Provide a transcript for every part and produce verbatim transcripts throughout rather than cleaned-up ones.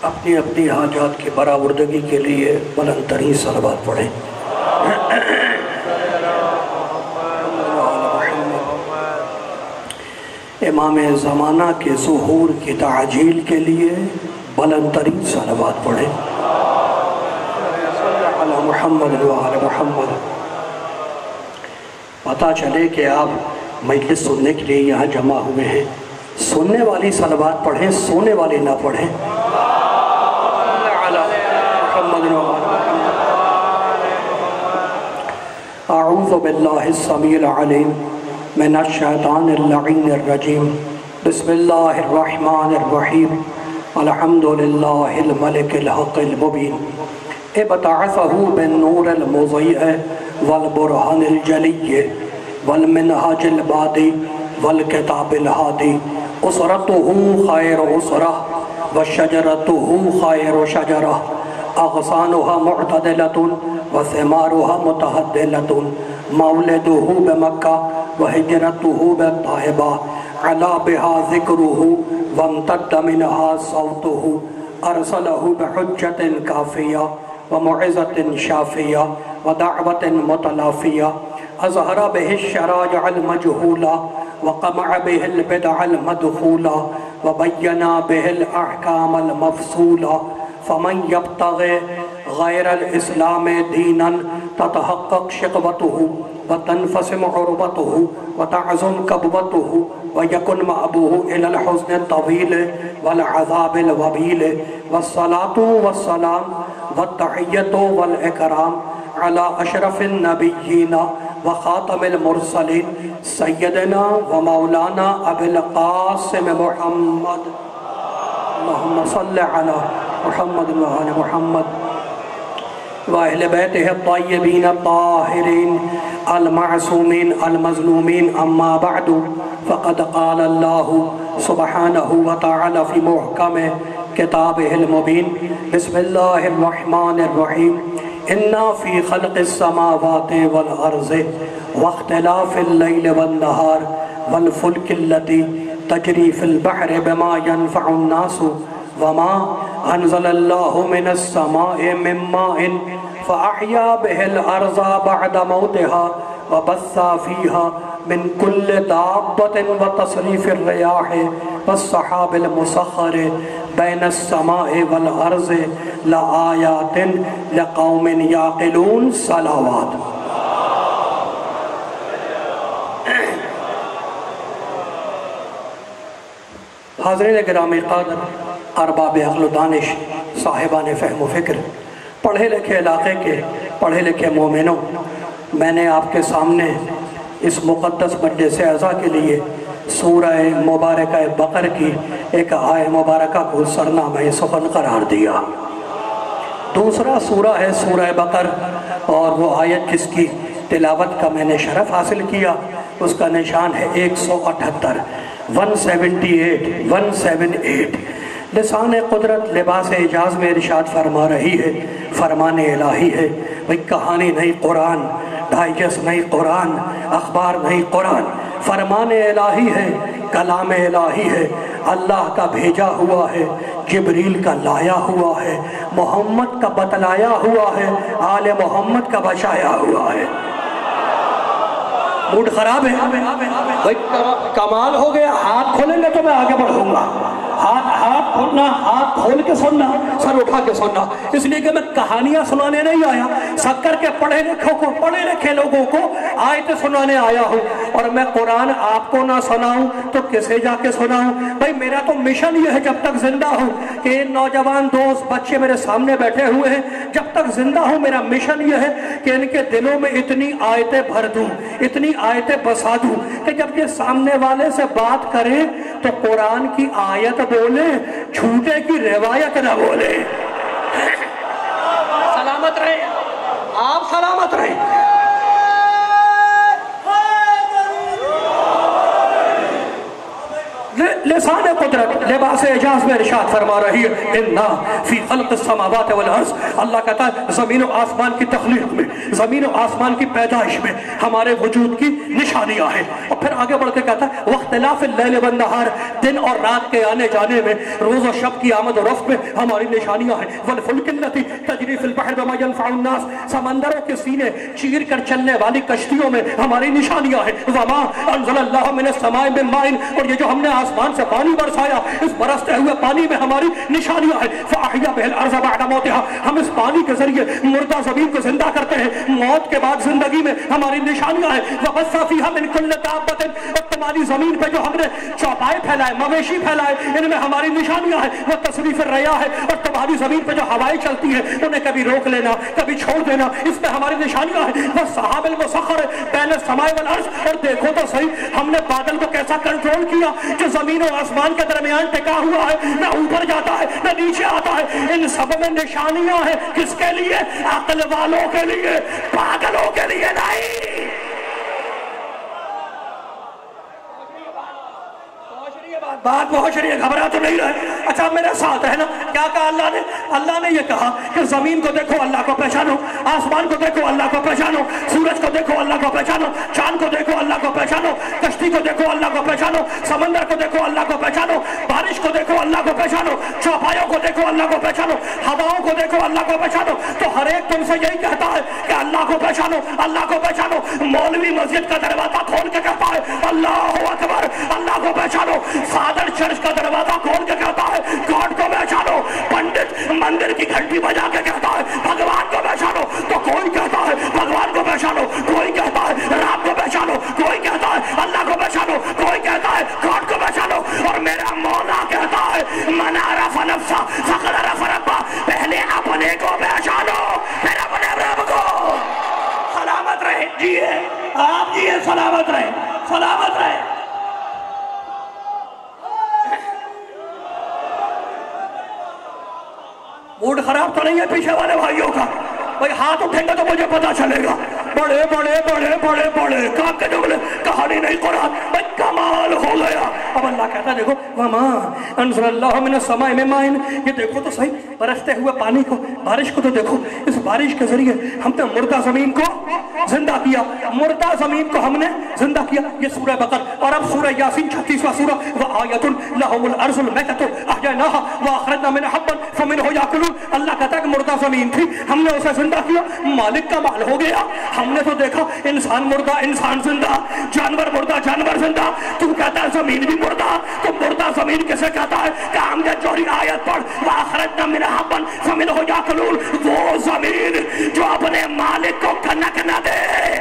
اپنی اپنی حاجات کی برآوردگی کے لیے بلند ترین صلوات پڑھیں۔ امام زمانہ کے ظہور کی تعجیل کے لیے بلند ترین صلوات پڑھیں۔ علی محمد و آل محمد۔ پتہ چلے کہ آپ مجلس سننے کے لیے یہاں جمع ہوئے ہیں، سننے والی صلوات پڑھیں، سونے والی نہ پڑھیں۔ اعوذ باللہ السمیع العلیم من الشیطان اللعین الرجیم، بسم اللہ الرحمن الرحیم، الحمدللہ الملک الحق المبین، ابتعثہ بالنور المضیء والبرہان الجلی والمنہاج البادی والکتاب الہادی، اسرتہ خیر اسرہ وشجرتہ خیر شجرہ، اغصانها معتدلة وثمارها متهدلة، مولده بمکہ وہجرته بالطائبہ، علا بها ذکره وامتد منها صوته، ارسله بحجة کافیہ ومعزة شافیہ ودعوة متلافیہ، اظہر به الشرائع المجہولہ وقمع به البدع المدخولہ وبینا به الاحکام المفصولہ، فمن یبتغی غیر الاسلام دینا تتحقق شقوته وتنفسم عربته وتعظم کبوته ویکن مأبوه الى الحزن الطویل والعذاب الوبیل، والصلاة والسلام والتحیت والاکرام على اشرف النبیین وخاتم المرسلین سیدنا ومولانا ابی القاسم محمد، اللہم صل علی محمد و آل محمد وَأَهْلِ بَيْتِهِ الطَّيِّبِينَ الطَّاهِرِينَ المعصومين المظلومين، أما بعد فقد قال الله سبحانه وتعالى في محكم كتابه المبين، بسم الله الرحمن الرحيم، إِنَّا فِي خَلْقِ السَّمَاوَاتِ وَالْأَرْضِ وَاخْتِلَافِ اللَّيْلِ وَالنَّهَارِ وَالْفُلْكِ الَّتِي تَجْرِي فِي الْبَحْرِ بِمَا يَنْفَعُ النَّاسُ وَمَا أَنزَلَ اللَّهُ مِنَ السَّمَاءِ مِن مَّاءٍ فَأَحْيَا بِهِ الْأَرْضَ بَعْدَ مَوْتِهَا وَبَثَّ فِيهَا مِن كُلِّ دَابَّةٍ وَتَصْرِيفِ الرِّيَاحِ وَالسَّحَابِ الْمُسَخَّرِ بَيْنَ السَّمَاءِ وَالْأَرْضِ لَآيَاتٍ لِقَوْمٍ يَعْقِلُونَ۔ صلوات۔ حاضرین گرامی قادر، ارباب عقل و دانش، صاحبان فہم و فکر، پڑھے لکھے علاقے کے پڑھے لکھے مومنوں، میں نے آپ کے سامنے اس مقدس مجلس اعزا کے لیے سورہ مبارکہ بقر کی ایک آیہ مبارکہ کو سرنامہ سخن قرار دیا۔ دوسرا سورہ ہے سورہ بقر، اور وہ آیت جس کی تلاوت کا میں نے شرف حاصل کیا اس کا نشان ہے ایک سو اٹھتر، one seventy eight, one seven eight. لسان قدرت لباس اعجاز میں ارشاد فرما رہی ہے، فرمان الہی ہے، بھئی کہانی نہیں قرآن، ڈائجس نہیں قرآن، اخبار نہیں قرآن، فرمان الہی ہے، کلام الہی ہے، اللہ کا بھیجا ہوا ہے، جبریل کا لایا ہوا ہے، محمد کا بتلایا ہوا ہے، آل محمد کا بچایا ہوا ہے۔ موڈ خراب ہے بھئی کمال ہو گیا، ہاتھ کھولیں گے تو میں آگے بڑھوں گا، ہاتھ ہاتھ کھولنا، ہاتھ کھول کے سننا، سر اٹھا کے سننا، اس لیے کہ میں کہانیاں سنانے نہیں آیا، سب کر کے پڑھے لکھوں کو پڑھے لکھے لوگوں کو آیتیں سنانے آیا ہوں، اور میں قرآن آپ کو نہ سناؤں تو کسے جا کے سناؤں؟ بھئی میرا تو مشن یہ ہے جب تک زندہ ہوں کہ ان نوجوان دوست بچے میرے سامنے بیٹھے ہوئے ہیں، جب تک زندہ ہوں میرا مشن یہ ہے کہ ان کے دلوں میں اتنی آیتیں بھر دوں، اتنی آیتیں بسا دوں کہ جب یہ سامنے والے سے بات کریں تو قرآن کی آیت بولے، جھوٹے کی روایت نہ بولے۔ سلامت رہے آپ، سلامت رہے۔ लिसान कुदरत लिबास एजाज में इरशाद फरमा रही है, इन्ना फी खल्क़ समावात वल अर्ज़, अल्लाह कहता है ज़मीन और आसमान की तख्लीक में, ज़मीन और आसमान की पैदाइश में हमारे वजूद की निशानियाँ हैं। और फिर आगे बढ़ के कहता है वख्तिलाफ़िल लैल वन नहार, दिन और रात के आने जाने में, रोज़ और शब की आमद और रफ्त में हमारी निशानियाँ हैं। वल फुल्किल लती तजरी फिल बहर बिमा यनफ़उ नास, समंदरों के सीने चीर कर चलने वाली कश्तियों में हमारी निशानियाँ हैं। वमा अंज़लल्लाहु मिनस समाई मिन माइन, और ये जो हमने आसमान से पानी बरसाया, इस बरसते हुए पानी में हमारी निशानियां हैं। फ़अहया बिहिल अर्ज़ बअद मौतिहा, हम इस पानी के जरिए मुर्दा ज़मीन को जिंदा करते हैं, मौत के बाद जिंदगी में हमारी निशानियां हैं। वबस्सा फ़ीहा मिन कुल्लि दाब्बतिन, और तुम्हारी जमीन पे जो हमने चौपाए फैलाए, मवेशी फैलाए, इनमें हमारी निशानियां हैं। वह तसरीफ़ रया है, और तुम्हारी जमीन पे जो हवाएं चलती हैं उन्हें कभी रोक लेना कभी छोड़ देना, इसमें हमारी निशानियां हैं। वह सहाबिल मुसख्खर बैन समाए वल अर्ज़, और देखो तो सही हमने बादल को कैसा कंट्रोल किया जो जमीन और आसमान के दरमियान टिका हुआ है, न ऊपर जाता है न नीचे आता है। इन सब में निशानियां हैं, किसके लिए? अक्ल वालों के लिए, पागलों के लिए नहीं। बात बहुत शरीय, घबरा तो नहीं रहे। अच्छा मेरे साथ है ना, क्या कहा अल्लाह ने? अल्लाह ने ये कहा कि जमीन को देखो अल्लाह को पहचानो, आसमान को देखो अल्लाह को पहचानो, सूरज को देखो अल्लाह को पहचानो, चांद को देखो अल्लाह को पहचानो, कश्ती को देखो अल्लाह को पहचानो, समंदर को देखो अल्लाह को पहचानो, बारिश को देखो अल्लाह को पहचानो, चौपायों को देखो अल्लाह को पहचानो, हवाओं को देखो अल्लाह को पहचानो। तो हर एक तुमसे यही कहता है कि अल्लाह को पहचानो, अल्लाह को पहचानो। मौलवी मस्जिद का दरवाजा खोल के कहता है अल्लाहु अकबर, अल्लाह को पहचानो। फादर चर्च का दरवाजा खोल के कहता है गॉड को पहचानो। पंडित मंदिर की घंटी बजा के कहता है भगवान को पहचानो। तो कोई कहता है भगवान को पहचानो, कोई कहता है राम को पहचानो, कोई कहता है अल्लाह को पहचानो, कोई कहता है गॉड को पहचानो। और मेरा मौला कहता है मन अरफ़ नफ़्सा फ़क़द अरफ़ रब्बा, पहले अपने को पहचानो फिर अपने रब को। सलामत रहे, जिए आप, जिए सलामत रहे, सलामत रहे। मूड खराब तो नहीं है पीछे वाले भाइयों का? भाई हाथ उठेंगे तो मुझे पता चलेगा। बड़े बड़े बड़े बड़े बड़े काम के जुमले, कहानी नहीं कुरान, भाई कमाल हो गया। अब अल्लाह कहता है देखो वमा अंज़लल्लाहु मिनस समाई मिन माइन, ये देखो तो सही बरसते हुए पानी को, बारिश को तो देखो। इस बारिश के जरिए हमने मुर्दा जमीन को जिंदा किया, मुर्दा जमीन को हमने जिंदा किया। ये सूरह बकर। और अब सूरह यासीन छत्तीसवां सूरा, व आयतुन लहुमुल अर्ज़ुल मैततु अहयनाहा व अखरजना मिनहा हब्बन फमिनहु याकुलून। अल्लाह कहता है कि मुर्दा जमीन थी, हमने उसे जिंदा किया, मालिक का माल हो गया। हमने तो देखा इंसान मुर्दा इंसान जिंदा, जानवर मुर्दा जानवर जिंदा, तू कहता है जमीन भी मुर्दा। तो मुर्दा जमीन कैसे कहता है? काम के जोरी आयत पढ़, व अखरजना मिनहा हब्बन फमिनहु याकुलून। वो जमीन जो अपने मालिक को कनक न दे,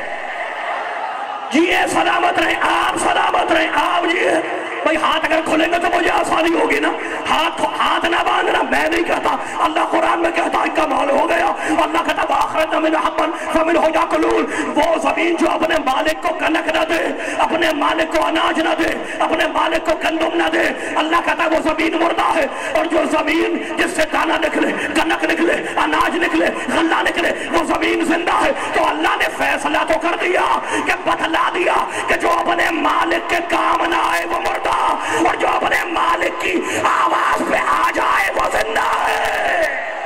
जिए सलामत रहे, आप सलामत रहे, आप जिए। भाई हाथ अगर खोलेंगे तो मुझे आसानी होगी ना, हाथ हाथ ना बांधना। मैं नहीं कहता, अल्लाह कुरान में कहता है कमाल हो गया। अल्लाह कहता वो जमीन जो अपने मालिक को कनक न दे, अपने मालिक को अनाज न दे, अपने मालिक को गंदम न दे, अल्लाह कहता है वो जमीन मुर्दा है। और जो जमीन जिससे दाना निकले, कनक निकले, अनाज निकले, गल्ला निकले, वो जमीन जिंदा है। तो अल्लाह ने फैसला तो कर दिया कि बतला दिया कि जो अपने मालिक के काम ना आए वो मुर्दा, और जो अपने मालिक की आवाज पे आ जाए वो जिंदा है।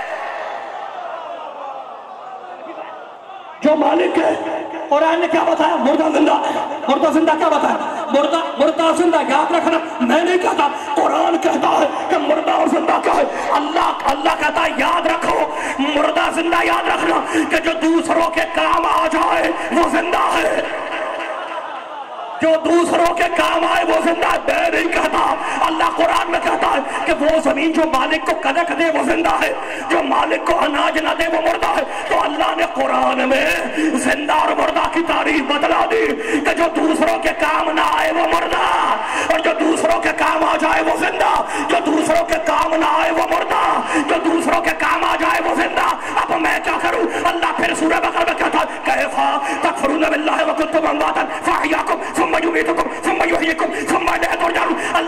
जो मालिक है, कुरान ने क्या बताया? मुर्दा जिंदा, मुर्दा जिंदा क्या बताया? मुर्दा मुर्दा जिंदा याद रखना, मैं नहीं कहता, कुरान कहता है कि मुर्दा और जिंदा क्या है। अल्लाह अल्लाह कहता है याद रखो, मुर्दा जिंदा याद रखना कि जो दूसरों के काम आ जाए वो जिंदा है, जो दूसरों के काम आए वो जिंदा है। मैं नहीं कहता, अल्लाह कुरान में कहता है कि वो जमीन जो मालिक को कनक दे वो जिंदा है, जो मालिक को अनाज न दे वो मुर्दा है। तो अल्लाह ने कुरान में जिंदा और मुर्दा की तारीफ बतला दी कि जो दूसरों के काम ना आए वो मुर्दा, और जो दूसरों के काम आ जाए वो जिंदा। जो दूसरों के काम ना आए वो मुर्दा, जो दूसरों के काम आ जाए वो जिंदा। अब मैं क्या करूं? अल्लाह फिर सूरह बकरा में कहता है कैफा तकफुरून बिल्लाहि व कुंतुम अमवातन फअहयाकुम सुम्मा युमीतुकुम सुम्मा युहयिकुम सुम्मा इलैहि तुरजऊन। अल्लाह कहता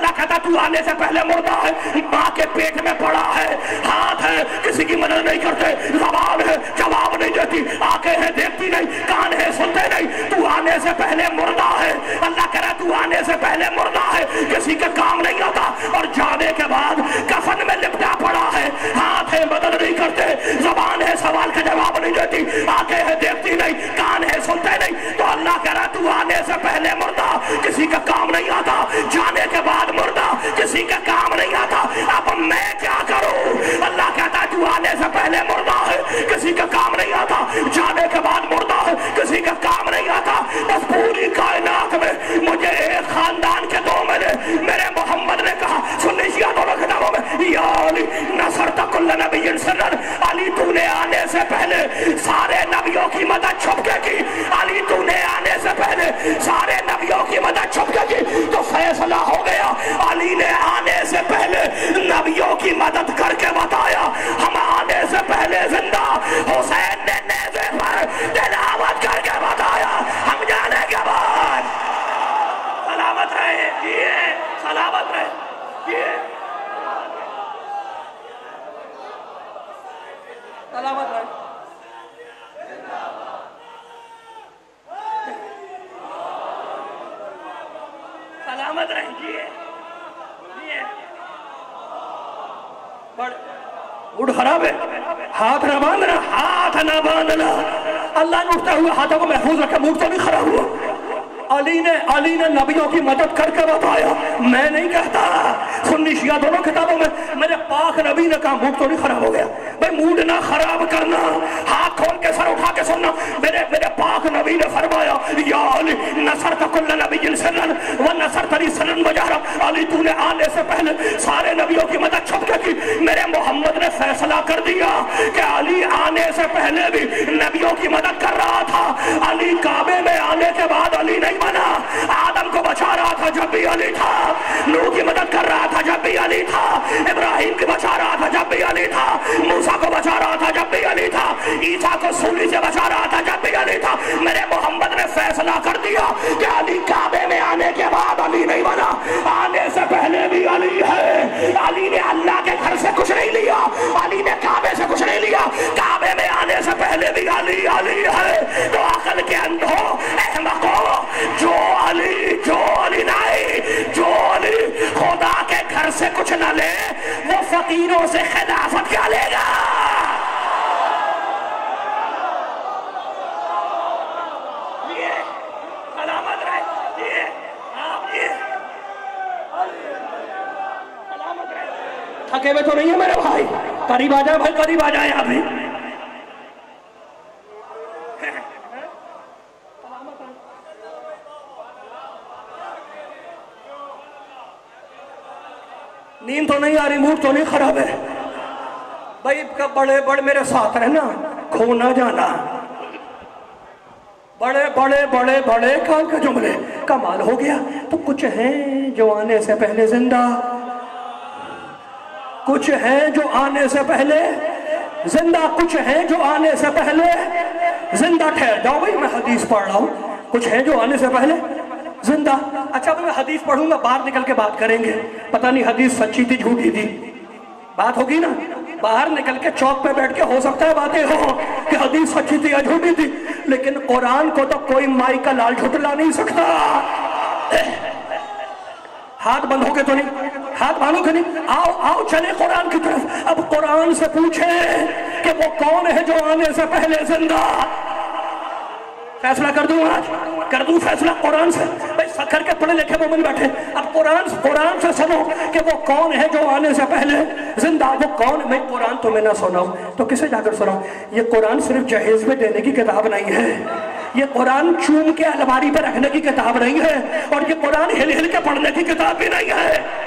तू आने से पहले मुर्दा है, माँ के पेट में पड़ा है, हाथ है किसी की मदद नहीं करते, ज़बान है जवाब नहीं देती, आंखें हैं देखती नहीं, कान है सुनते नहीं, तू आने से पहले मुर्दा है। अल्लाह कह रहा तू आने से पहले मुर्दा है, किसी का काम नहीं आता, और जाने के बाद कफन में लिपटा पड़ा है, हाथ है मदद नहीं करते, ज़बान है सवाल का जवाब नहीं देती, आंखें है देखती नहीं, कान है सुनते नहीं, तो अल्लाह कह रहा तू आने से पहले मुर्दा, किसी का काम नहीं आता, जाने के बाद मुर्दा, किसी का काम नहीं आता, अब मैं क्या करूं? अल्लाह कहता है तू आने से पहले मुर्दा है, किसी का काम नहीं आता, जाने के बाद मुर्दा है, किसी का काम नहीं आता। बस पूरी कायनात में मुझे एक खानदान के दो मिले, मेरे मोहम्मद ने कहा सुन्नी शिया दोनों किताबों में, या अली नसरत कुल्ल नबिय्यिन सल्लल्लाहु, अली तूने आने से पहले सारे नबियों की मदद छुपके की, अली तूने आने से पहले सारे नबियों की मदद छुपके की, तो फैसला हो गया। अली ने आने से पहले नबियों की मदद करके बताया, हम आने से पहले जिंदा, हुसैन ने नेज़े पर तिलावत करके बताया, हम जाने के बाद सलामत रहे, ये सलामत रहे, ये सलामत रहे। सलामत रहिए, मूड खराब है, हाथ ना बांधना, हाथ ना बांधना, अल्लाह ने उठते हुए हाथों को महफूज रखा, मूड तो नहीं खराब हुआ। अली ने अली ने नबियों की मदद करके बताया, मैं नहीं कहता, सुन्नी शिया दोनों किताबों में मेरे पाक नबी ने कहा, मूड तो नहीं खराब हो गया भाई, मूड ना खराब करना, हाथ खोल के सर उठा के सुनना, मेरे मेरे पाक नबी ने फरमाया, या अली नसरत कुल्ल नबिय्यिन सल्लल्लाहु व नसरतनी सल्लन वजहरा, अली तूने आने से पहले सारे नबियों की मदद छुपके की, मेरे मोहम्मद ने फैसला कर दिया कि अली आने से पहले भी नबियों की मदद कर रहा था, अली काबे में आने के बाद अली नहीं बना, आदम को बचा रहा था जब भी अली था, नूह की मदद कर रहा था जब भी अली था, इब्राहिम की बचा रहा था जब भी अली था, मूसा को बचा रहा था जब भी अली था, ईसा को सूली से बचा रहा था जब भी अली था। मेरे मोहम्मद ने फैसला कर दिया कि अली काबे में आने के बाद अली नहीं बना, आने से पहले भी अली है। अली ने अल्लाह के घर से कुछ नहीं लिया, अली ने काबे से कुछ नहीं लिया, काबे में आने से पहले भी अली अली है। तो अकल के अंधों, अहमकों, जो अली जो अली नहीं, जो अली खुदा के घर से कुछ न ले, वो फकीरों से खिलाफत क्या लेगा? ये सलामत रहे, ये आप ये सलामत रहे। थके हुए तो नहीं है मेरे भाई, करीब आ जाए भाई, करीब आ जाए अभी। नींद तो नहीं आ रही, मूड तो नहीं खराब है भाई, कब बड़े बड़े मेरे साथ रहना, खो ना जाना, बड़े बड़े बड़े बड़े काल के जुमले, कमाल हो गया। तो कुछ हैं जो आने से पहले जिंदा, कुछ हैं जो आने से पहले जिंदा, कुछ हैं जो आने से पहले जिंदा। ठहर जाओ भाई, मैं हदीस पढ़ रहा हूँ। कुछ हैं जो आने से पहले जिंदा। अच्छा भाई, मैं हदीस पढ़ूंगा, बाहर निकल के बात करेंगे, पता नहीं हदीस सच्ची थी झूठी थी, बात होगी ना। बाहर निकल के चौक पे बैठ के हो सकता है बातें हो कि हदीस सच्ची थी या झूठी थी, लेकिन कुरान को तो कोई माई का लाल झुटला नहीं सकता। हाथ बंधोगे तो नहीं, हाथ बांधोगे नहीं। आओ आओ चले कुरान की तरफ। अब कुरान से पूछे कि वो कौन है जो आने से पहले जिंदा। फैसला कर दूं, आज कर दूं फैसला कुरान से। भाई सखर के पढ़े लिखे मोमिन बैठे, अब कुरान कुरान से सुनो कि वो कौन है जो आने से पहले जिंदा। वो कौन? मैं कुरान तुम्हें ना सुनाऊं तो किसे जाकर सुनाऊं? ये कुरान सिर्फ जहेज में देने की किताब नहीं है, ये कुरान चूम के अलमारी पर रखने की किताब नहीं है, और ये कुरान हिल हिल के पढ़ने की किताब भी नहीं है।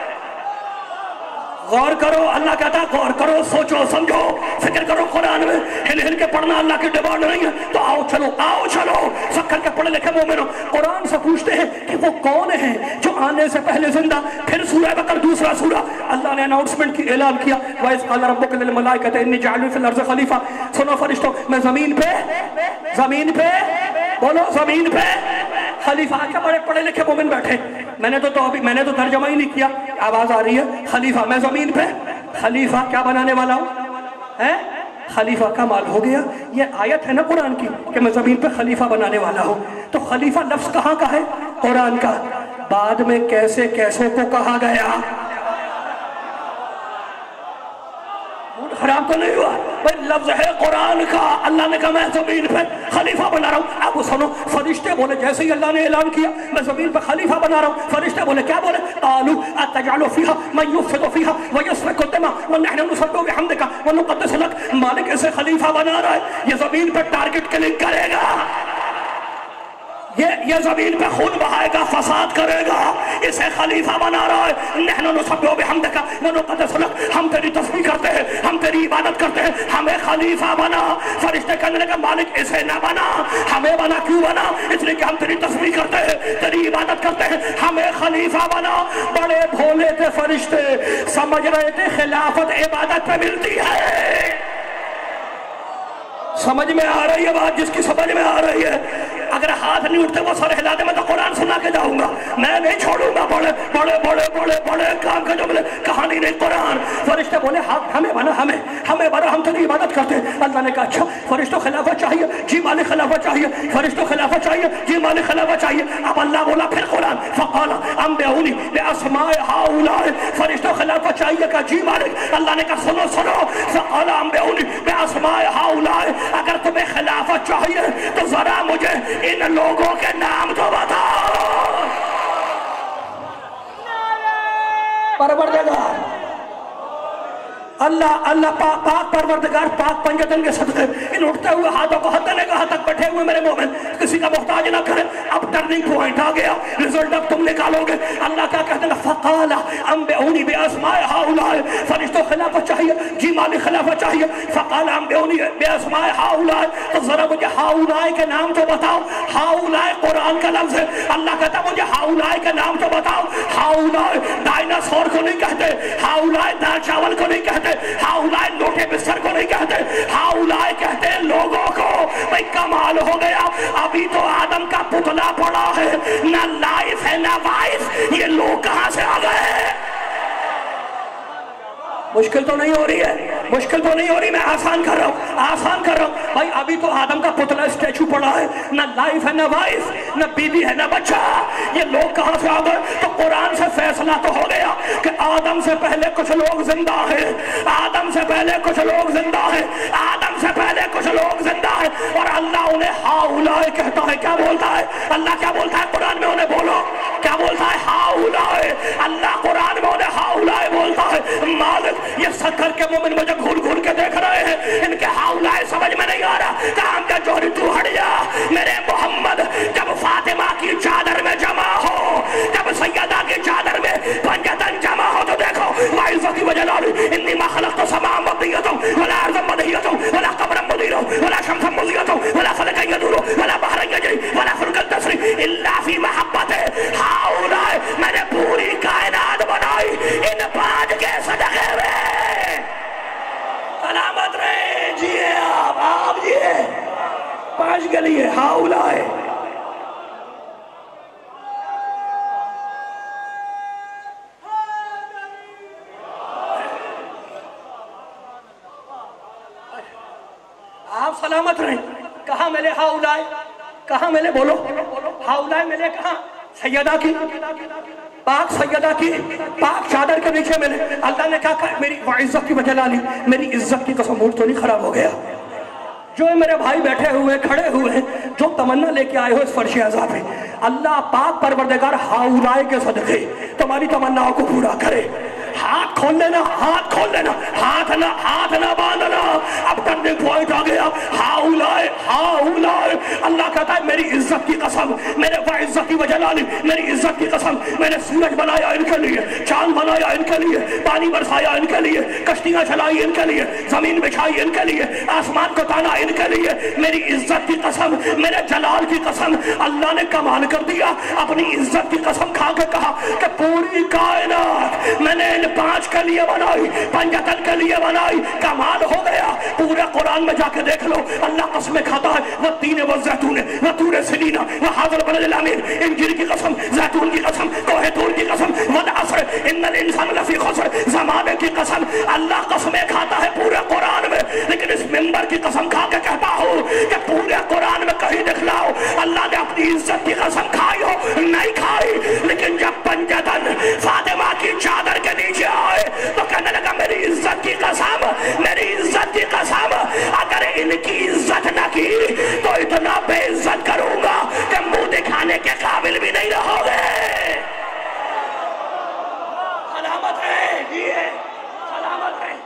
गौर करो, अल्लाह कहता है गौर करो, सोचो समझो, फिक्र करो। कुरान में हिल हिल के पढ़ना अल्लाह की डिमांड नहीं है। तो आओ चलो आओ चलो सखर के पढ़े लिखे मोमिनो, कुरान से पूछते हैं कि वो कौन है जो आने से पहले जिंदा। फिर सूरह बकर दूसरा सूरा, अल्लाह ने अनाउंसमेंट की ऐलान किया, वइज़ क़ाल रब्बुका लिल मलाइकति इन्नी जाइलुन फिल अर्ज़ि खलीफा। सुनो फरिश्तों, मैं जमीन पे जमीन पे बोलो जमीन पे खलीफा। क्या बड़े पढ़े लिखे मोमिन बैठे, میں نے تو تو ابھی میں نے تو ترجمہ ہی نہیں کیا. آواز آ رہی ہے خلیفہ میں زمین پہ خلیفہ کیا بنانے والا ہوں ہے خلیفہ کا مال ہو گیا. یہ آیت ہے نا قرآن کی کہ میں زمین پہ خلیفہ بنانے والا ہوں. تو خلیفہ لفظ کہاں کا ہے؟ قرآن کا. بعد میں کیسے کیسوں کو کہا گیا؟ خراب تو نہیں ہوا بھائی؟ لفظ ہے قرآن کا. اللہ نے کہا میں زمین پہ خلیفہ بنا رہا ہوں. اب سنو فرشتے بولے جیسے ہی اللہ نے اعلان کیا میں زمین پہ خلیفہ بنا رہا ہوں, فرشتے بولے کیا بولے؟ قالوا اتجعل فيها من يفسد فيها ويسفك الدماء ونحن نسبح بحمدك ونقدس لك. مالک اسے خلیفہ بنا رہا ہے, یہ زمین پہ ٹارگٹ کلک کرے گا, یہ یہ زمین پہ خون بہائے گا, فساد کرے گا, اسے خلیفہ بنا رہا ہے. نحن نسبح بحمدک ونقدس لک, ہم تیری تسبیح کرتے ہیں, ہم تیری عبادت کرتے ہیں, ہمیں خلیفہ بنا. فرشتے کہنے لگے مالک اسے نہ بنا, ہمیں بنا. کیوں بنا؟ اس لیے کہ ہم تیری تسبیح کرتے ہیں, تیری عبادت کرتے ہیں, ہمیں خلیفہ بنا. بڑے بھولے تھے فرشتے, سمجھ رہے تھے خلافت عبادت پہ ملتی ہے. سمجھ میں آ رہی ہے بات؟ جس کی سمجھ میں آ رہی ہے اگر ہاتھ نہیں اٹھتے وہ سر ہلا دے, میں تو قرآن سنا کے جاؤں گا, میں نہیں چھوڑوں گا. بڑے بڑے بڑے بڑے بڑے کام کا جملے, کہانی نہیں قرآن. فرشتے بولے ہاں ہمیں بنا, ہمیں ہمیں بنا, ہم تیری عبادت کرتے ہیں. اللہ نے کہا اچھا فرشتوں خلافت چاہیے جی مالک خلافت چاہیے, فرشتوں خلافت چاہیے جی مالک خلافت چاہیے. اب اللہ بولا پھر قرآن فقال انبئونی باسماء ہؤلاء, فرشتوں خلافت چاہیے کہا جی مالک. اللہ نے کہا سنو سنو فقال انبئونی باسماء ہؤلاء, اگر تمہیں خلافت چاہیے تو ذرا مجھے ان لوگوں کے نام تو بتاؤ. پروردگار اللہ اللہ پاک پاک پروردگار پاک پنجتن کے صدقے ان اٹھتے ہوئے ہاتھوں کو حد دینے کا حد تک بیٹھے ہوئے میرے مومن کسی کا محتاج نہ کریں. اب ٹرننگ پوائنٹ آ گیا, رزلٹ اب تم نکالو گے. اللہ کیا کہتے ہیں؟ فقال انبئونی باسماء ہؤلاء, فرشتوں خلافت چاہیے جی مالک خلافت چاہیے. فقال انبئونی باسماء ہؤلاء, تو ذرا مجھے ہؤلاء کے نام تو بتاؤ. ہؤلاء قرآن کا لفظ ہے. اللہ کہتا ہے مجھے ہؤلاء کے نام تو بتاؤ. ہؤلاء ڈائناسور کو نہیں کہتے, ہؤلاء دال چاول کو نہیں کہتے, ہؤلاء لوٹے بستر کو نہیں کہتے, ہؤلاء کہتے ہیں لوگوں کو. بھئی کمال ہو گیا, ابھی تو آدم کا پتلا پڑا ہے, نہ لائف ہے نہ وائف, یہ لوگ کہاں سے آ گئے؟ مشکل تو نہیں ہو رہی ہے, مشکل تو نہیں ہو رہی, میں آسان کر رہا ہوں, آسان کر رہا ہوں. بھائی ابھی تو آدم کا پتلا اسٹیچو پڑا ہے, نہ لائف ہے نہ وائف, نہ بیوی ہے نہ بچہ, یہ لوگ کہاں سے آ گئے؟ تو قرآن سے فیصلہ تو ہو گیا کہ آدم سے پہلے کچھ لوگ زندہ ہیں, آدم سے پہلے کچھ لوگ زندہ ہیں, آدم سے پہلے کچھ لوگ زندہ ہیں, اور اللہ انہیں ہؤلاء کہتا ہے. کیا بولتا ہے اللہ؟ کیا بولتا ہے قرآن میں؟ انہیں بولو کیا بولتا ہے؟ ہؤلاء. اللہ قرآن میں انہیں ہؤلاء بولتا ہے. مالک یہ ستر کے مومن مجھے گھول گھول کے دیکھ رہے ہیں, ان کے ہؤلاء سمجھ میں نہیں آ رہا. کام کا جوہری تو ہٹ جا میرے محمد. جب فاطمہ کی چادر میں جمع ہو, جب سیدہ کی چادر میں پنجتن جمع ہو, تو دیکھو وعزتی وجلالی انی ما خلقت سماء مبنیۃ ولا ارض مدحیۃ ولا قمرا منیرا ولا شمسا مضیۃ ولا فلکا یدور ولا بحرا یجری ولا فلکا تسری الا فی محبت ہؤلاء. میں نے پوری کائنات بنائی ان پانچ کے صدقے میں. سلامت رہے, جیے آپ آپ جیے, پانچ کے لیے ہؤلاء. آپ سلامت رہیں. کہاں ملے ہؤلاء؟ کہاں ملے؟ بولو ہؤلاء ملے کہاں؟ سیدہ کی پاک سیدہ کی پاک چادر کے نیچے ملے. اللہ نے کہا میری وعزت کی وجلالی, میری عزت کی قسم موڈ تو نہیں خراب ہو گیا؟ جو میرے بھائی بیٹھے ہوئے کھڑے ہوئے ہیں, جو تمنا لے کے آئے ہو اس فرش اعزا پہ, اللہ پاک پروردگار ہؤلاء کے صدقے تمہاری تمناؤں کو پورا کرے. ہاتھ کھول لینا, ہاتھ کھول لینا, ہاتھ نہ ہاتھ نہ باندھنا. اب ٹرننگ پوائنٹ آ گیا. ہؤلاء ہؤلاء, اللہ کہتا ہے میری عزت کی قسم, میرے وعزت وجلالی, میری عزت کی قسم, میں نے سورج بنایا ان کے لیے, چاند بنایا ان کے لیے, پانی برسایا ان کے لیے, کشتیاں چلائی ان کے لیے, زمین بچھائی ان کے لیے, آسمان کو تانا ان کے لیے. میری عزت کی قسم, میرے جلال کی قسم. اللہ نے کمال کر دیا, اپنی عزت کی قسم کھا کے کہا کہ پوری کائنات میں نے ان پانچ کے لیے بنائی, پنجتن کے لیے بنائی. کمال ہو گیا, پورے پورے قرآن میں جا کے دیکھ لو اللہ قسمیں کھاتا ہے، وہ تین و زیتون و طور سنین و ھذا البلد الامین، انجیل کی قسم، زیتون کی قسم، کوہ طور کی قسم، والعصر ان الانسان لفی خسر، زمانے کی قسم، اللہ قسمیں کھاتا ہے پورے قرآن میں، لیکن اس منبر کی قسم کھا کے کہتا ہوں کہ پورے قرآن میں کہیں دکھلاؤ اللہ نے اپنی عزت کی قسم کھائی ہو؟ نہیں کھائی، لیکن جب پنجتن فاطمہ کی چادر کے نیچے آئے تو کہنے لگا میری عزت کی قسم، میری عزت کی قسم، اگر ان کی عزت نہ کی تو اتنا بے عزت کروں گا کہ منہ دکھانے کے قابل بھی نہیں رہو گے۔ سلامت ہے یہ سلامت ہے۔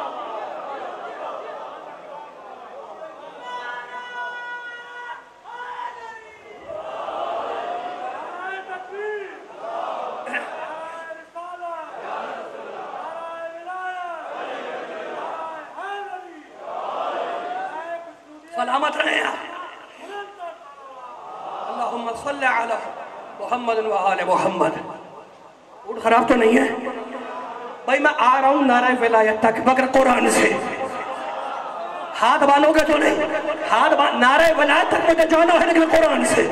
سلامت رہے آپ۔ اللہم صلی علی محمد و آل محمد۔ موڈ خراب تو نہیں ہے بھائی؟ میں آ رہا ہوں نعرہ ولایت تک مگر قرآن سے، ہاتھ بانو گے تو نہیں، ہاتھ بان نعرہ ولایت تک مجھے جانا ہے لیکن قرآن سے۔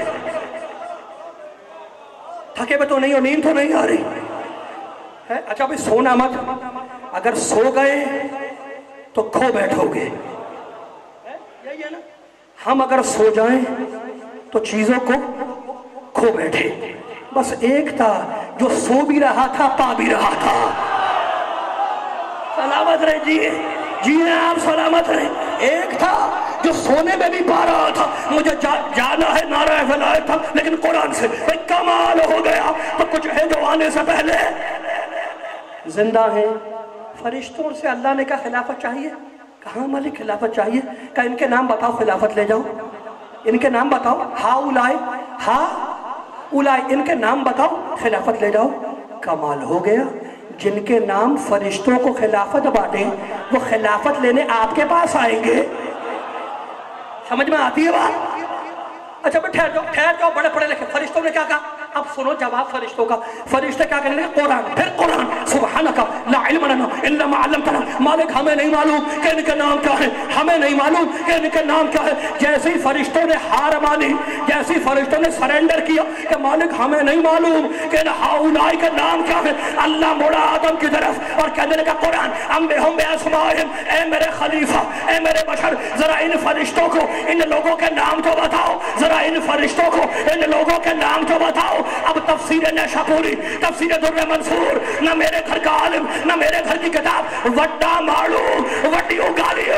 تھکے میں تو نہیں ہو، نیند تو نہیں آ رہی ہے؟ اچھا بھائی سونا مت، اگر سو گئے تو کھو بیٹھو گے، یہی ہے نا؟ ہم اگر سو جائیں تو چیزوں کو کھو بیٹھے۔ بس ایک تھا جو سو بھی رہا تھا پا بھی رہا تھا۔ سلامت رہے جی جی آپ سلامت رہے۔ ایک تھا جو سونے میں بھی پا رہا تھا مجھے جا, جانا ہے نعرہ ولایت تھا لیکن قرآن سے۔ بھئی کمال ہو گیا۔ تو کچھ ہے جو آنے سے پہلے زندہ ہیں۔ فرشتوں سے اللہ نے کہا خلافت چاہیے؟ کہاں مالک خلافت چاہیے؟ کہا ان کے نام بتاؤ خلافت لے جاؤ، ان کے نام بتاؤ، ہا اولائے ہا اولائے، ان کے نام بتاؤ خلافت لے جاؤ۔ کمال ہو گیا، جن کے نام فرشتوں کو خلافت بانٹیں وہ خلافت لینے آپ کے پاس آئیں گے۔ سمجھ میں آتی ہے بات؟ اچھا ٹھہر جاؤ ٹھہر جاؤ بڑے پڑھے لکھے فرشتوں نے کیا کہا؟ اب سنو جواب فرشتوں کا۔ فرشتے کیا کہنے لگے؟ قرآن، پھر قرآن، سبحانک لا علم لنا الا ما علمتنا، مالک ہمیں نہیں معلوم کہ ان کے نام کیا ہے، ہمیں نہیں معلوم کہ ان کے نام کیا ہے۔ جیسے ہی فرشتوں نے ہار مانی، جیسے ہی فرشتوں نے سرنڈر کیا کہ مالک ہمیں نہیں معلوم کہ ان ہاؤلائی کا نام کیا ہے، اللہ موڑا آدم کی طرف اور کہنے لگا قرآن انبئہم باسمائہم، اے میرے خلیفہ، اے میرے بشر، ذرا ان فرشتوں کو ان لوگوں کے نام تو بتاؤ، ذرا ان فرشتوں کو ان لوگوں کے نام تو بتاؤ۔ اب تفسیر نیشاپوری، تفسیر در منصور، نہ میرے گھر کا عالم نہ میرے گھر کی کتاب، وڈا ماڑو وڈیو گالیو،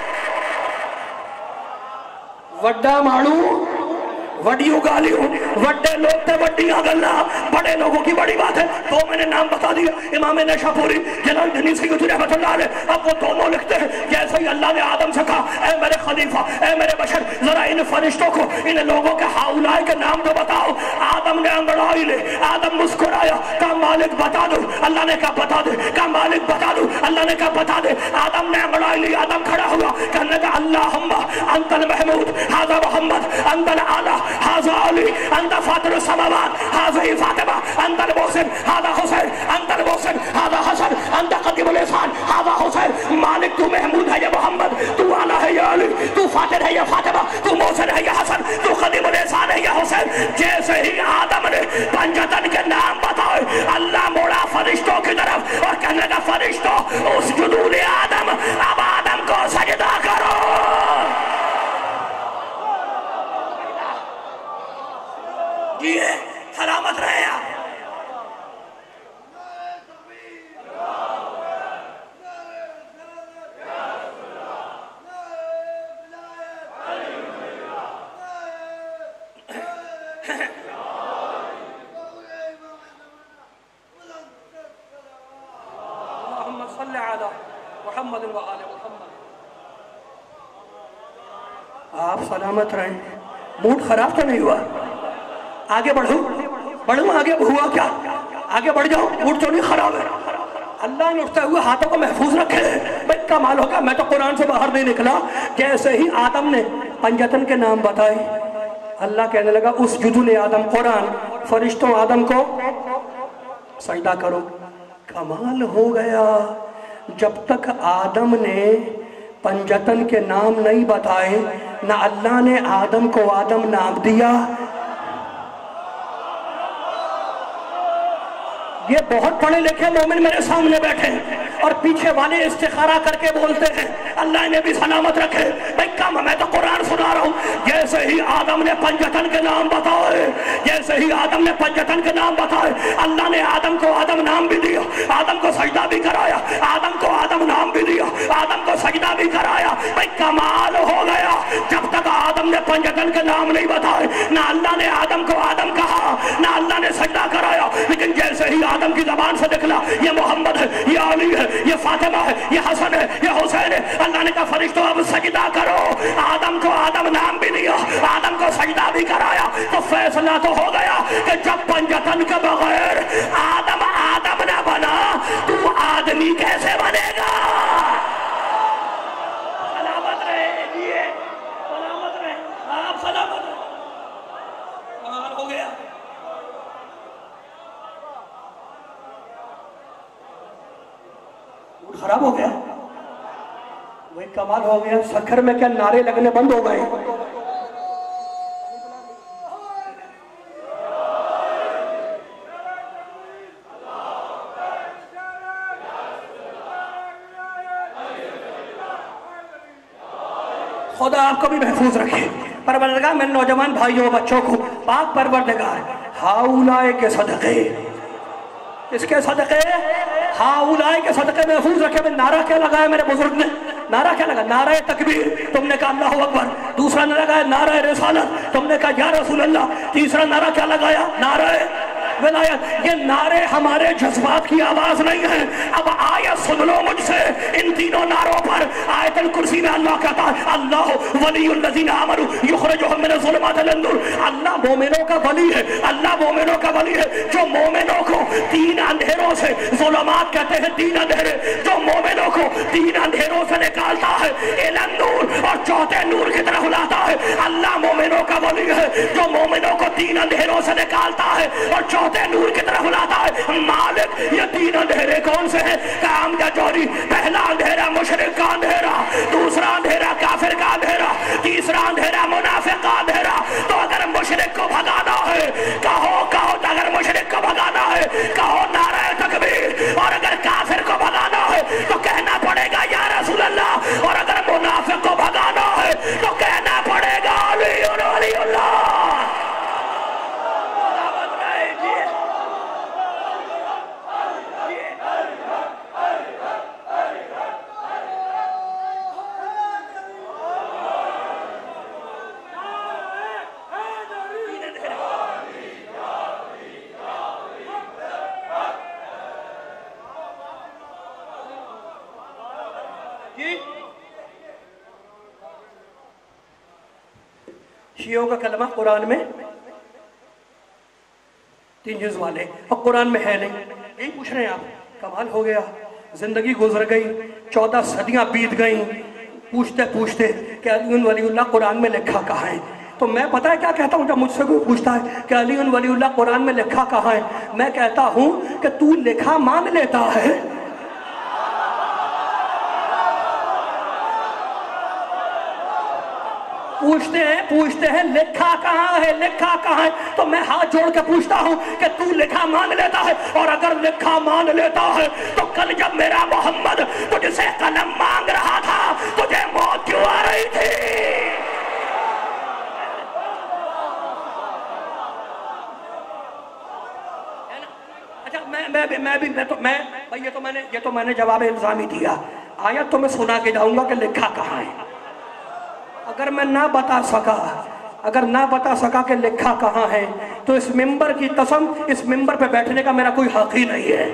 وڈا ماڑو وڈیو گالیو، وڈے لوگ تے وڈیاں گلا، بڑے لوگوں کی بڑی بات ہے۔ تو میں نے نام بتا دیا، امام نیشاپوری جلال الدین سیوطی رحمۃ اللہ علیہ اب وہ دونوں لکھتے ہیں جیسے ہی اللہ نے آدم سے کہا اے میرے خلیفہ، اے میرے بشر، ذرا ان فرشتوں کو ان لوگوں کے ہاؤلائی کے نام تو بتاؤ۔ آدم نے انگڑائی لے، آدم مسکرایا، کہا مالک بتا دو، اللہ نے کہا بتا دے، کہا مالک بتا دو، اللہ نے کہا بتا دے۔ آدم نے انگڑائی لی، آدم کھڑا ہوا، کہنے لگا اللہم انت المحمود ھذا محمد انت الاعلی ھذا علی انت فاطر السماوات ھذا فاطمہ انت المحسن ھذا حسین انت المحسن ھذا حسن انت قدیم الاحسان ھذا حسین۔ مالک تو محمود ہے یا محمد، تو اعلی ہے یا علی، تو فاطر ہے یا فاطمہ، تو محسن ہے یا حسن، تو قدیم الاحسان ہے یا حسین۔ جیسے ہی آدم نے پنجتن کے نام بتائے اللہ موڑا فرشتوں کی طرف اور کہنے لگا فرشتوں اسجدوا لآدم، اب آدم کو سجدہ کرو۔ یہ سلامت رہے آپ۔ اللہم صلی علی محمد و آل محمد۔ آپ سلامت رہیں، موڈ خراب تو نہیں ہوا؟ آگے بڑھو بڑھو آگے ہوا کیا؟ آگے بڑھ جاؤ، موڈ تو نہیں خراب ہے؟ اللہ نے اٹھتے ہوئے ہاتھوں کو محفوظ رکھے۔ بھئی کمال ہوگا، میں تو قرآن سے باہر نہیں نکلا۔ جیسے ہی آدم نے پنجتن کے نام بتائے اللہ کہنے لگا اسجدوا لآدم، قرآن، فرشتوں آدم کو سجدہ کرو۔ کمال ہو گیا، جب تک آدم نے पंजतन के नाम नहीं बताए, ना अल्लाह ने आदम को आदम नाम दिया। ये बहुत पढ़े लिखे मोमिन मेरे सामने बैठे हैं और पीछे वाले इस्तिखारा करके बोलते हैं अल्लाह ने भी सलामत रखे। भाई कम, मैं तो कुरान सुना रहा हूँ। जैसे ही आदम ने पंजतन के नाम बताए, जैसे ही आदम ने पंजतन के नाम बताए, अल्लाह ने आदम को आदम नाम भी दिया, आदम को सजदा भी कराया, आदम को आदम नाम भी दिया, आदम को सजदा भी कराया। भाई कमाल हो गया। जब तक आदम ने पंजतन के नाम नहीं बताए, ना अल्लाह ने आदम को आदम कहा, ना अल्लाह ने सजदा कराया। लेकिन जैसे ही आदम की जबान से निकला ये मोहम्मद है, ये अली है, ये फातिमा है, ये हसन है, ये हुसैन है, अल्लाह ने कहा फरिश्तों अब सजदा करो। आदम को आदम नाम भी दिया, आदम को सजदा भी कराया। तो फैसला तो हो गया कि जब पंजतन के बगैर आदम आदम ना बना, तू आदमी कैसे बनेगा? सलामत रहे जी, सलामत रहे आप, सलामत रहे। कमाल हो गया। खराब हो गया। वही कमाल हो गया। सखर में क्या नारे लगने बंद हो गए? खुदा आपको भी महफूज रखे। परवरदिगार मेरे नौजवान भाइयों बच्चों को पाक परवरदिगार हाउलाए के सदक़े, इसके सदक़े हाउलाए के सदक़े महफूज रखे। में नारा क्या लगाया मेरे बुजुर्ग ने? नारा क्या लगा? नारा तकबीर, तुमने कहा अल्लाहु अकबर। दूसरा नारा लगाया नारा रिसालत, तुमने कहा या रसूल अल्लाह। तीसरा नारा क्या लगाया? नारा विलायत। ये नारे हमारे जज्बात की आवाज नहीं है। अब आयत सुन लो मुझसे इन तीनों नारों पर। आयतुल कुर्सी में अल्लाह कहता है अल्लाह वलियुल लज़ीना आमनू युखरिजुहुम मिनज़ ज़ुलुमातिल नूर। अल्लाह मोमिनों का वली है, अल्लाह मोमिनों का वली है जो मोमिनों को तीन अंधेरों से, ज़ुलुमात कहते हैं तीन अंधेरे, जो मोमिनों को तीन अंधेरों से निकालता है इलन नूर और चौथे नूर की तरफ लाता है। अल्लाह मोमिनों का वली है जो मोमिनों को तीन अंधेरों से निकालता है और चौथे नूर की तरफ लाता है। मालिक ये तीन अंधेरे कौन से हैं? काम का चोरी। पहला अंधेरा मुशरिक का अंधेरा, दूसरा अंधेरा काफिर का अंधेरा, तीसरा अंधेरा मुनाफिक का अंधेरा। तो अगर मुशरिक को भगाना है कहो कहो, तो अगर मुशरिक को भगाना है कहो नारा तकबीर, और अगर काफिर को भगाना है तो कहना पड़ेगा या रसूल अल्लाह, और अगर मुनाफिक को भगाना है तो कहना पड़ेगा अली अल्लाह। शियों का कलमा कुरान में तीन जुज़ वाले और कुरान में है नहीं। यही पूछ रहे हैं आप। कमाल हो गया। जिंदगी गुजर गई, चौदह सदियां बीत गई, पूछते पूछते कि अली वलीउल्लाह कुरान में लिखा कहाँ है। तो मैं पता है क्या कहता हूँ जब मुझसे कोई पूछता है कि अली वलीउल्लाह कुरान में लिखा कहाँ है, मैं कहता हूँ कि तू लिखा मान लेता है। पूछते हैं पूछते हैं लिखा कहाँ है, लिखा कहाँ है। तो मैं हाथ जोड़ के पूछता हूँ कि तू लिखा मान लेता है? और अगर लिखा मान लेता है तो कल जब मेरा मोहम्मद तुझसे कलम मांग रहा था तुझे मौत क्यों आ रही थी? अच्छा मैं मैं भी मैं भी मैं तो मैं भाई ये तो मैंने ये तो मैंने जवाब इल्जामी दिया। आयत तो मैं सुना के जाऊंगा कि लिखा कहाँ है। अगर मैं ना बता सका अगर ना बता सका कि लिखा कहाँ है तो इस मिंबर की कसम, इस मिंबर पे बैठने का मेरा कोई हक ही नहीं है।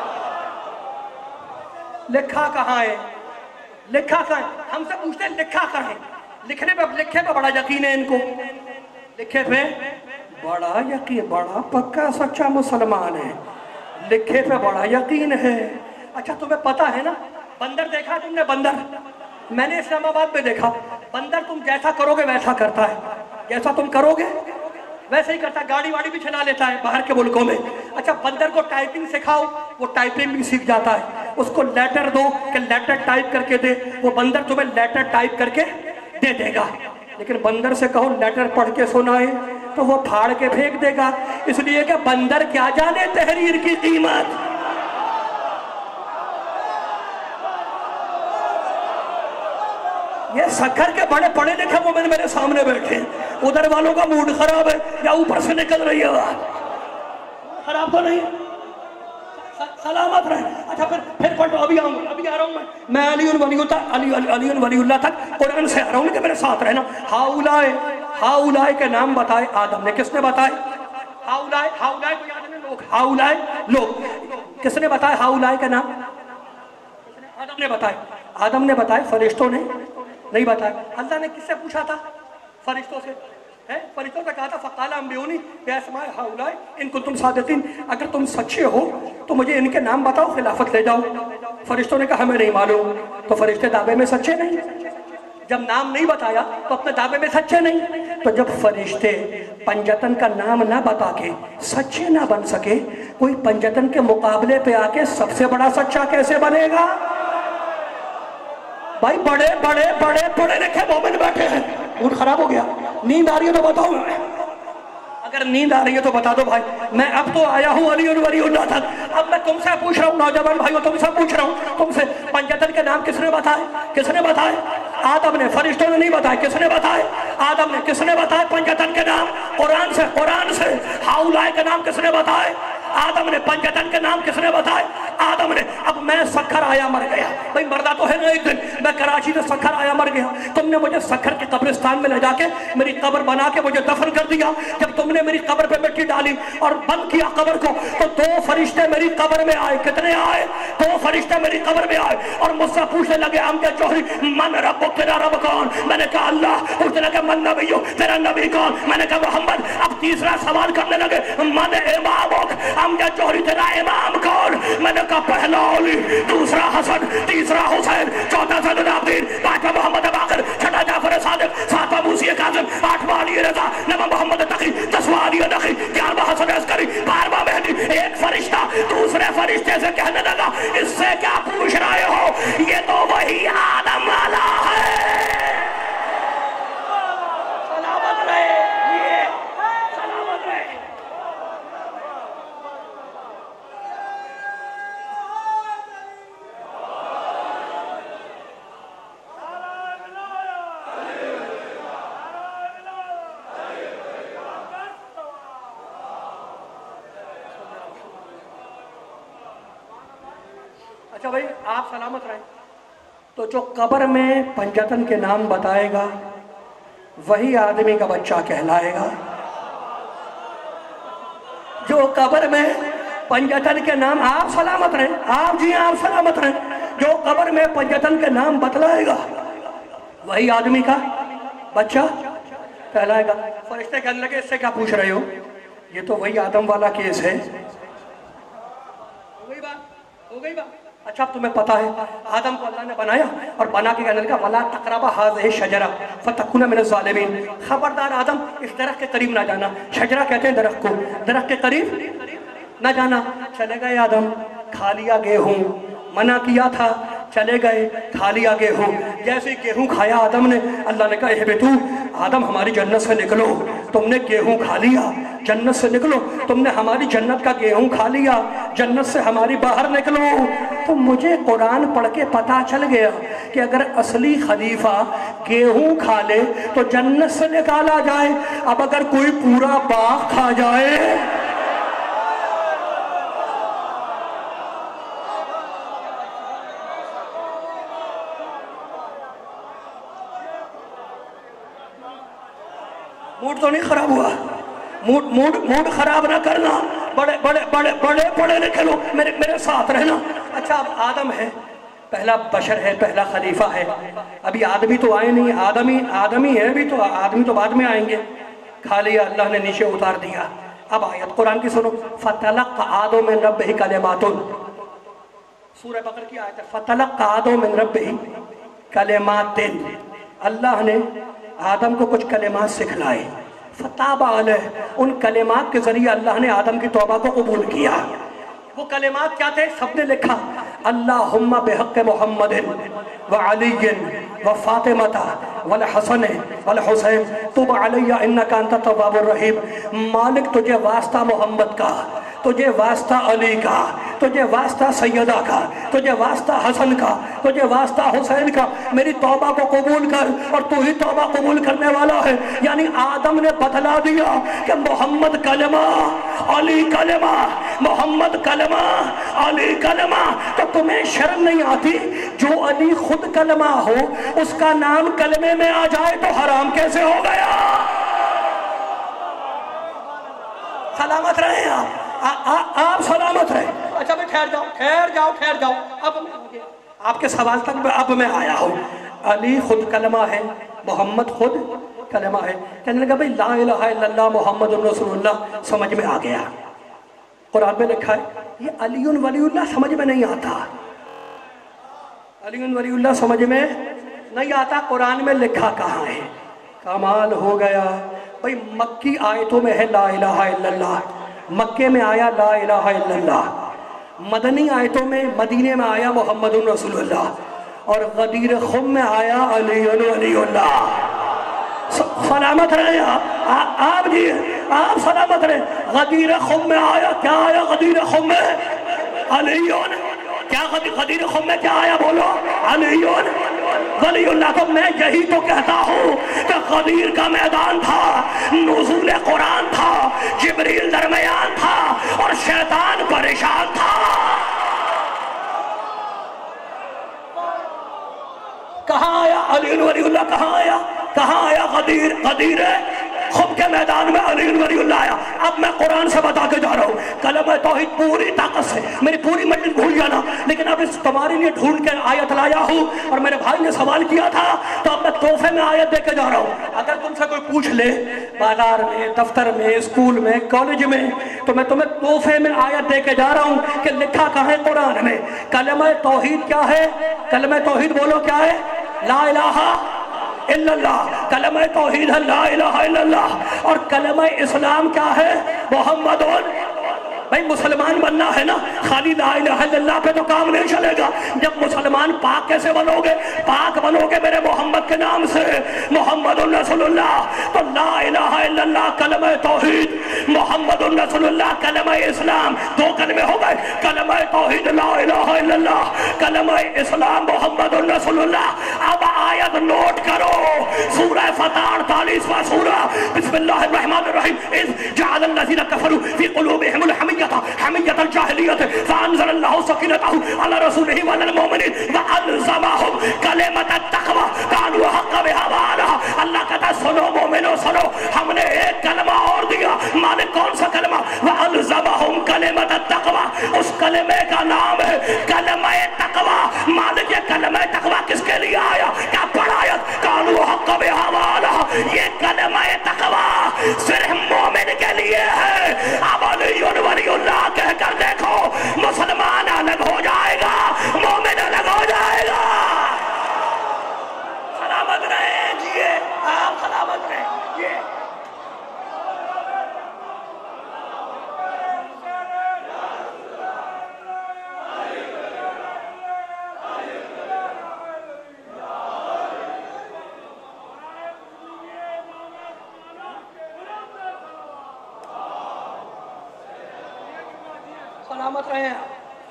लिखा कहाँ है? लिखा कहाँ है? हमसे पूछते हैं लिखा कहाँ है। लिखने पे लिखे पे बड़ा यकीन है इनको, लिखे पे बड़ा यकीन, बड़ा पक्का सच्चा मुसलमान है, लिखे पे बड़ा यकीन है। अच्छा तुम्हें पता है ना, बंदर देखा तुमने? बंदर मैंने इस्लामाबाद में देखा। बंदर तुम जैसा करोगे वैसा करता है, जैसा तुम करोगे वैसे ही करता है। गाड़ी वाड़ी भी चला लेता है बाहर के मुल्कों में। अच्छा बंदर को टाइपिंग सिखाओ वो टाइपिंग भी सीख जाता है। اس کو لیٹر دو کہ لیٹر ٹائپ کر کے دے، وہ بندر تمہیں لیٹر ٹائپ کر کے دے دے گا، لیکن بندر سے کہو لیٹر پڑھ کے سنائے تو وہ پھاڑ کے پھینک دے گا، اس لیے کہ بندر کیا جانے تحریر کی قیمت۔ یہ سکھر کے بڑے پڑھے لکھے مومن میرے سامنے بیٹھے، ادھر والوں کا موڈ خراب ہے یا اوپر سے نکل رہی ہے بات؟ خراب تو نہیں، سلامت رہے۔ اچھا پھر پھر پڑھو، ابھی آؤں گا، ابھی آ رہا ہوں میں میں علی ولی اللہ علی علی ولی اللہ تک قرآن سے آ رہا ہوں کہ میرے ساتھ رہنا۔ ہاؤلائے ہاؤلائے کے نام بتائے آدم نے، کس نے بتائے؟ ہاؤلائے ہاؤلائے کو یاد ہے لوگ، ہاؤلائے لوگ، کس نے بتایا ہاؤلائے کا نام؟ آدم نے بتائے، آدم نے بتائے، فرشتوں نے نہیں بتایا۔ اللہ نے کس سے پوچھا تھا؟ فرشتوں سے، فرشتوں سے کہا تھا فقال انبئونی باسماء ہؤلاء ان کنتم صادقین، اگر تم سچے ہو تو مجھے ان کے نام بتاؤ، خلافت لے جاؤ۔ فرشتوں نے کہا ہمیں نہیں معلوم، تو فرشتے دعوے میں سچے نہیں؟ جب نام نہیں بتایا تو اپنے دعوے میں سچے نہیں؟ تو جب فرشتے پنجتن کا نام نہ بتا کے سچے نہ بن سکے، کوئی پنجتن کے مقابلے پہ آ کے سب سے بڑا سچا کیسے بنے گا؟ بھائی بڑے بڑے بڑے پڑھے لکھے مومن بیٹھے ہیں، موڈ خراب ہو گیا، نیند آ رہی ہے تو بتاؤ، اگر نیند آ رہی ہے تو بتا دو بھائی۔ میں اب تو آیا ہوں علی ولی اللہ تک، اب میں تم سے پوچھ رہا ہوں نوجوان بھائیو، تم سے پوچھ رہا ہوں تم سے، پنجتن کے نام کس نے بتائے؟ کس نے بتائے؟ آدم نے، فرشتوں نے نہیں بتائے، کس نے بتائے؟ آدم نے۔ کس نے بتائے پنجتن کے نام؟ قرآن سے، قرآن سے۔ ہاؤلائے کے نام کس نے بتائے؟ آدم نے۔ پنجتن کے نام کس نے بتائے؟ آدم نے۔ اب میں سکھر آیا مر گیا، بھائی مردہ تو ہے نا، ایک دن میں کراچی سے سکھر آیا مر گیا، تم نے مجھے سکھر کے قبرستان میں لے جا کے میری قبر بنا کے مجھے دفن کر دیا۔ جب تم نے میری قبر پہ مٹی ڈالی اور بند کیا قبر کو، تو دو فرشتے میری قبر میں آئے۔ کتنے آئے؟ دو فرشتے میری قبر میں آئے اور مجھ سے پوچھنے لگے امجد جوہری من ربک، تیرا رب کون؟ میں نے کہا اللہ۔ پوچھنے لگے من نبیو، تیرا نبی کون؟ میں نے کہا محمد۔ اب تیسرا سوال کرنے لگے من امامک، امجد جوہری تیرا امام کون؟ میں نے کہا پہلا علی، دوسرا حسن، تیسرا حسین، چوتھا زین العابدین، پانچواں محمد باقر، چھٹا جعفر صادق، ساتواں موسی کاظم، آٹھواں علی رضا، نواں محمد تقی، دسواں علی نقی، گیارہواں حسن عسکری، بارہواں مہدی۔ ایک فرشتہ دوسرے فرشتے سے کہنے لگا اس سے کیا پوچھ رہے ہو، یہ تو وہی آدم والا ہے۔ سلامت رہے، یہ سلامت رہے۔ اچھا بھائی آپ سلامت رہیں، تو جو قبر میں پنجتن کے نام بتائے گا وہی آدمی کا بچہ کہلائے گا۔ جو قبر میں پنجتن کے نام، آپ سلامت رہیں، آپ جی آپ سلامت رہیں، جو قبر میں پنجتن کے نام بتلائے گا وہی آدمی کا بچہ کہلائے گا۔ فرشتے کہنے لگے اس سے کیا پوچھ رہے ہو، یہ تو وہی آدم والا کیس ہے۔ ہو گئی بات، ہو گئی بات۔ اچھا اب تمہیں پتا ہے آدم کو اللہ نے بنایا اور بنا کے کہنے لگا وَلَا تَقْرَبَ هَٰذِهِ الشَّجَرَةَ فَتَكُونَ مِنَ الظَّالِمِينَ، خبردار آدم اس درخت کے قریب نہ جانا۔ شجرہ کہتے ہیں درخت کو، درخت کے قریب نہ جانا۔ چلے گئے آدم، کھا لیا گیہوں، منع کیا تھا، چلے گئے کھا لیا گیہوں۔ جیسے ہی گیہوں کھایا آدم نے، اللہ نے کہا اہبطوا، آدم ہماری جنت سے نکلو، تم نے گیہوں کھا لیا، جنت سے نکلو، تم نے ہماری جنت کا گیہوں کھا لیا، جنت سے ہماری باہر نکلو۔ تو مجھے قرآن پڑھ کے پتا چل گیا کہ اگر اصلی خلیفہ گیہوں کھا لے تو جنت سے نکالا جائے، اب اگر کوئی پورا باغ کھا جائے، موڈ تو نہیں خراب ہوا، موڈ موڈ موڈ خراب نہ کرنا، بڑے بڑے بڑے بڑے پڑھے لکھے لوگ میرے میرے ساتھ رہنا۔ اچھا اب آدم ہے، پہلا بشر ہے، پہلا خلیفہ ہے، ابھی آدمی تو آئے نہیں، آدمی آدمی ہے بھی تو آدمی تو بعد میں آئیں گے۔ کھا لیا، اللہ نے نیچے اتار دیا۔ اب آیت قرآن کی سنو، فَتَلَقَّ آدَمُ مِن رَبِّهِ کَلِمَاتٌ، سورہ بقرہ کی آیت ہے، فَتَلَقَّ آدَمُ مِن رَبِّهِ کَلِمَاتٍ، اللہ نے آدم کو کچھ کلمات سکھلائے، فتاب علیہ، ان کلمات کے ذریعے اللہ نے آدم کی توبہ کو قبول کیا۔ وہ کلمات کیا تھے؟ سب نے لکھا، اللہم بحق محمد وعلی وفاطمہ والحسن والحسین تب علیہ انکا انت التواب الرحیم۔ مالک تجھے واسطہ محمد کا، تجھے واسطہ علی کا، تجھے واسطہ سیدہ کا، تجھے واسطہ حسن کا، تجھے واسطہ حسین کا، میری توبہ کو قبول کر، اور تو ہی توبہ قبول کرنے والا ہے۔ یعنی آدم نے بتلا دیا کہ محمد کلمہ، علی کلمہ، محمد کلمہ، علی کلمہ۔ تو تمہیں شرم نہیں آتی؟ جو علی خود کلمہ ہو اس کا نام کلمے میں آ جائے تو حرام کیسے ہو گیا؟ سلامت رہیں آپ، آپ سلامت رہیں۔ اچھا میں ٹھہر جاؤ ٹھہر جاؤ ٹھہر جاؤ اب میں آپ کے سوال تک اب میں آیا ہوں۔ علی خود کلمہ ہے، محمد خود کلمہ ہے۔ کہنے لگا بھئی لا الہ الا اللہ محمد رسول اللہ سمجھ میں آ گیا۔ قرآن میں لکھا ہے یہ علی ولی اللہ سمجھ میں نہیں آتا، علی ولی اللہ سمجھ میں نہیں آتا۔ قرآن میں لکھا کہاں ہے؟ کمال ہو گیا بھئی، مکی آیتوں میں ہے لا الہ الا اللہ، مکے میں آیا لا الہ الا اللہ، مدنی آیتوں میں مدینے میں آیا محمد رسول اللہ، اور غدیر خم میں آیا علی ولی اللہ۔ سلامت رہے آپ، آپ جی آپ سلامت رہے۔ غدیر خم میں آیا کیا آیا؟ غدیر خم میں علی، کیا غدیر خم میں کیا آیا بولو؟ علی ولی اللہ۔ تو میں یہی تو کہتا ہوں کہ غدیر کا میدان تھا، نزول قرآن تھا، جبریل درمیان تھا اور شیطان پریشان تھا۔ کہاں آیا علی ولی اللہ؟ کہاں آیا؟ کہاں آیا غدیر؟ غدیر خم کے میدان میں علی ولی اللہ آیا۔ اب میں قرآن سے بتا کے جا رہا ہوں، کلمہ توحید پوری طاقت سے، میری پوری مجلس بھول جانا، لیکن اب اس تمہارے لیے ڈھونڈ کے آیت لایا ہوں، اور میرے بھائی نے سوال کیا تھا تو اب میں تحفے میں آیت دے کے جا رہا ہوں۔ اگر تم سے کوئی پوچھ لے بازار میں، دفتر میں، اسکول میں، کالج میں، تو میں تمہیں تحفے میں آیت دے کے جا رہا ہوں کہ لکھا کہاں ہے قرآن میں؟ کلمہ توحید کیا ہے؟ کلمہ توحید بولو کیا ہے؟ لا الہ الا اللہ۔ کلمہ توحید ہے لا الہ الا اللہ، اور کلمہ اسلام کیا ہے؟ محمد۔ بھائی مسلمان بننا ہے نا، خالی لا الہ الا اللہ پہ تو کام نہیں چلے گا۔ جب مسلمان پاک کیسے بنو گے؟ پاک بنو گے میرے محمد کے نام سے، محمد رسول اللہ۔ تو لا الہ الا اللہ کلمہ توحید، محمد رسول اللہ کلمہ اسلام، دو کلمے ہو گئے، کلمہ توحید لا الہ الا اللہ، کلمہ اسلام محمد رسول اللہ۔ اب آیت نوٹ کرو، سورہ فتح اڑتالیسواں سورہ، بسم اللہ الرحمن الرحیم۔ اذ جعل الذین کفروا فی قلوبہم الحمیۃ حمیۃ الجاہلیۃ فانزل اللہ سکینتہ علی رسولہ وعلی المؤمنین وانزمہم کلمۃ التقوی کانوا حق بہا وعلیہا۔ اللہ کہتا ہے سنو مومنو سنو، ہم نے ایک کلمہ اور دیا۔ مالک کون سا کلمہ؟ وانزمہم کلمۃ التقوی، اس کلمے کا نام ہے کلمہ تقوی۔ مالک یہ کلمہ تقوی کس کے لیے آیا؟ کیا پڑھا آیت کانوا حق بہا وعلیہا؟ یہ کلمہ تقوی صرف مومن کے لیے ہے۔ اب علی ولی اللہ کہہ کر دیکھو، مسلمان الگ ہو جائے گا، مومن الگ ہو جائے گا۔ سلامت رہیں جیے آپ، سلامت رہیں جیے۔ سلامت رہے ہیں۔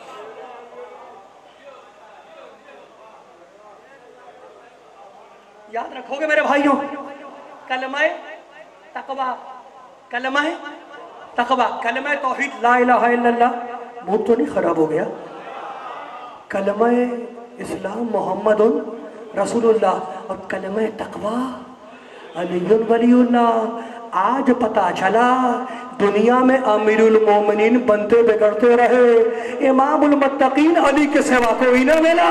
یاد رکھو گے میرے بھائیوں، کلمہ تقوی، کلمہ تقوی، کلمہ توحید لا الہ الا اللہ، منہ تو نہیں خراب ہو گیا؟ کلمہ اسلام محمد رسول اللہ، اور کلمہ تقوی علی ولی اللہ۔ آج پتا چلا دنیا میں امیر المومنین بنتے بگڑتے رہے، امام المتقین علی کے سوا کوئی نہ ملا۔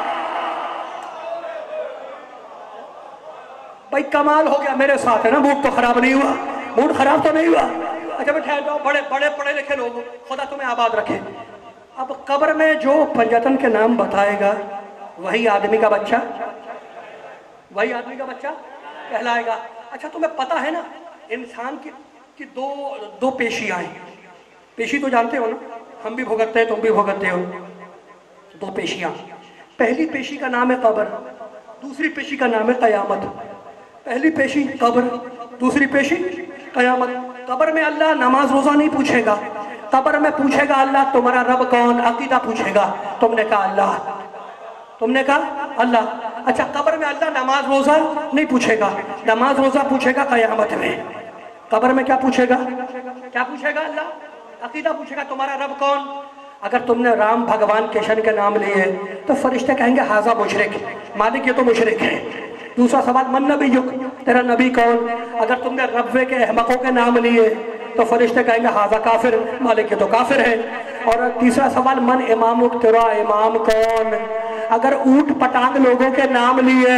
بھائی کمال ہو گیا، میرے ساتھ ہے نا، موڈ تو خراب نہیں ہوا، موڈ خراب تو نہیں ہوا۔ اچھا میں ٹھہر جاؤ، بڑے بڑے پڑھے لکھے لوگ، خدا تمہیں آباد رکھے۔ اب قبر میں جو پنجتن کے نام بتائے گا وہی آدمی کا بچہ، وہی آدمی کا بچہ کہلائے گا۔ اچھا تمہیں پتا ہے نا انسان کی کہ دو دو پیشی آئیں، پیشی تو جانتے ہو نا، ہم بھی بھگتتے ہیں تم بھی بھگتتے ہو، دو پیشیاں، پہلی پیشی کا نام ہے قبر، دوسری پیشی کا نام ہے قیامت۔ پہلی پیشی قبر، دوسری پیشی قیامت۔ قبر میں اللہ نماز روزہ نہیں پوچھے گا، قبر میں پوچھے گا اللہ تمہارا رب کون، عقیدہ پوچھے گا۔ تم نے کہا اللہ، تم نے کہا اللہ۔ اچھا قبر میں اللہ نماز روزہ نہیں پوچھے گا، نماز روزہ پوچھے گا قیامت میں۔ قبر میں کیا پوچھے گا؟ کیا پوچھے گا اللہ؟ عقیدہ پوچھے گا تمہارا رب کون۔ اگر تم نے رام بھگوان کرشن کے نام لیے تو فرشتے کہیں گے ہاذا مشرک، مالک یہ تو مشرک ہے۔ دوسرا سوال من نبیک، تیرا نبی کون؟ اگر تم نے رب کے احمقوں کے نام لیے تو فرشتے کہیں گے ہاذا کافر، مالک یہ تو کافر ہے۔ اور تیسرا سوال من امامک، تیرا امام کون؟ اگر اونٹ پٹانگ لوگوں کے نام لیے،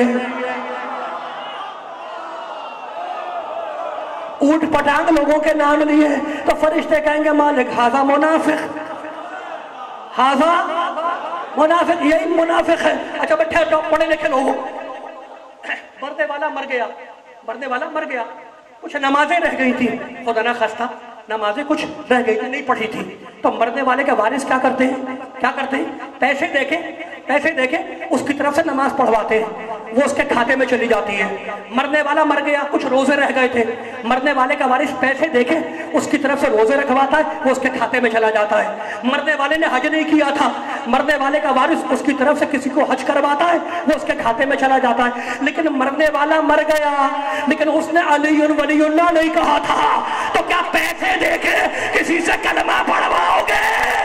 اونٹ پٹانگ لوگوں کے نام لیے تو فرشتے کہیں گے مالک ہاذا منافق، ہاذا منافق، یہی منافق ہے۔ اچھا بیٹھے پڑھے لکھے لوگوں، مرنے والا مر گیا، مرنے والا مر گیا، کچھ نمازیں رہ گئی تھی، خدا نہ خواستہ نمازیں کچھ رہ گئی تھی، نہیں پڑھی تھی، تو مرنے والے کے وارث کیا کرتے ہیں؟ کیا کرتے ہیں؟ پیسے دے کے پیسے دے کے اس کی طرف سے نماز پڑھواتے ہیں، وہ اس کے کھاتے میں چلی جاتی ہے۔ مرنے والا مر گیا، کچھ روزے رہ گئے تھے، مرنے والے کا وارث پیسے دے کے اس کی طرف سے روزے رکھواتا ہے، وہ اس کے کھاتے میں چلا جاتا ہے۔ مرنے والے نے حج نہیں کیا تھا، مرنے والے کا وارث اس کی طرف سے کسی کو حج کرواتا ہے، وہ اس کے کھاتے میں چلا جاتا ہے۔ لیکن مرنے والا مر گیا، لیکن اس نے علی ولی اللہ نہیں کہا تھا، تو کیا پیسے دے کے کسی سے کلمہ پڑھواؤ گے؟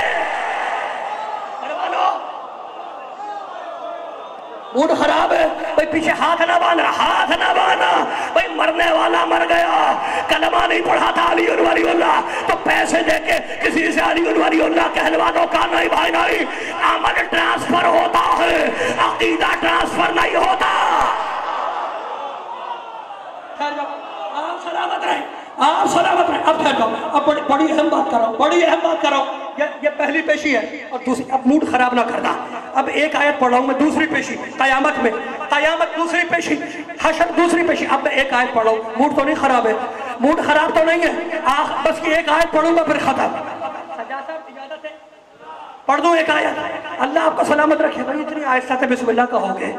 موڈ خراب ہے بھائی، پیچھے ہاتھ نہ باندھنا، ہاتھ نہ باندھنا بھائی، مرنے والا مر گیا، کلمہ نہیں پڑھا تھا علی ولی اللہ، تو پیسے دے کے کسی سے علی ولی اللہ کہلوا دو کا؟ نہیں بھائی نہیں، عمل ٹرانسفر ہوتا ہے، عقیدہ ٹرانسفر نہیں ہوتا۔ آپ سلامت رہیں، آپ سلامت رہیں۔ اب ٹھہر جاؤ، اب بڑی بڑی اہم بات کر رہا ہوں، بڑی اہم بات کر رہا ہوں۔ یہ پہلی پیشی ہے اور دوسری، اب موڈ خراب نہ کرنا۔ اب ایک آیت پڑھ رہا ہوں میں، دوسری پیشی قیامت میں، قیامت دوسری پیشی، حشر دوسری پیشی۔ اب میں ایک آیت پڑھ رہا ہوں، موڈ تو نہیں خراب ہے، موڈ خراب تو نہیں ہے، آخ بس کی ایک آیت پڑھوں گا پھر ختم۔ اجازت ہے پڑھ دوں ایک آیت؟ اللہ آپ کو سلامت رکھے بھائی، اتنی آہستہ سے بسم اللہ کہو گے؟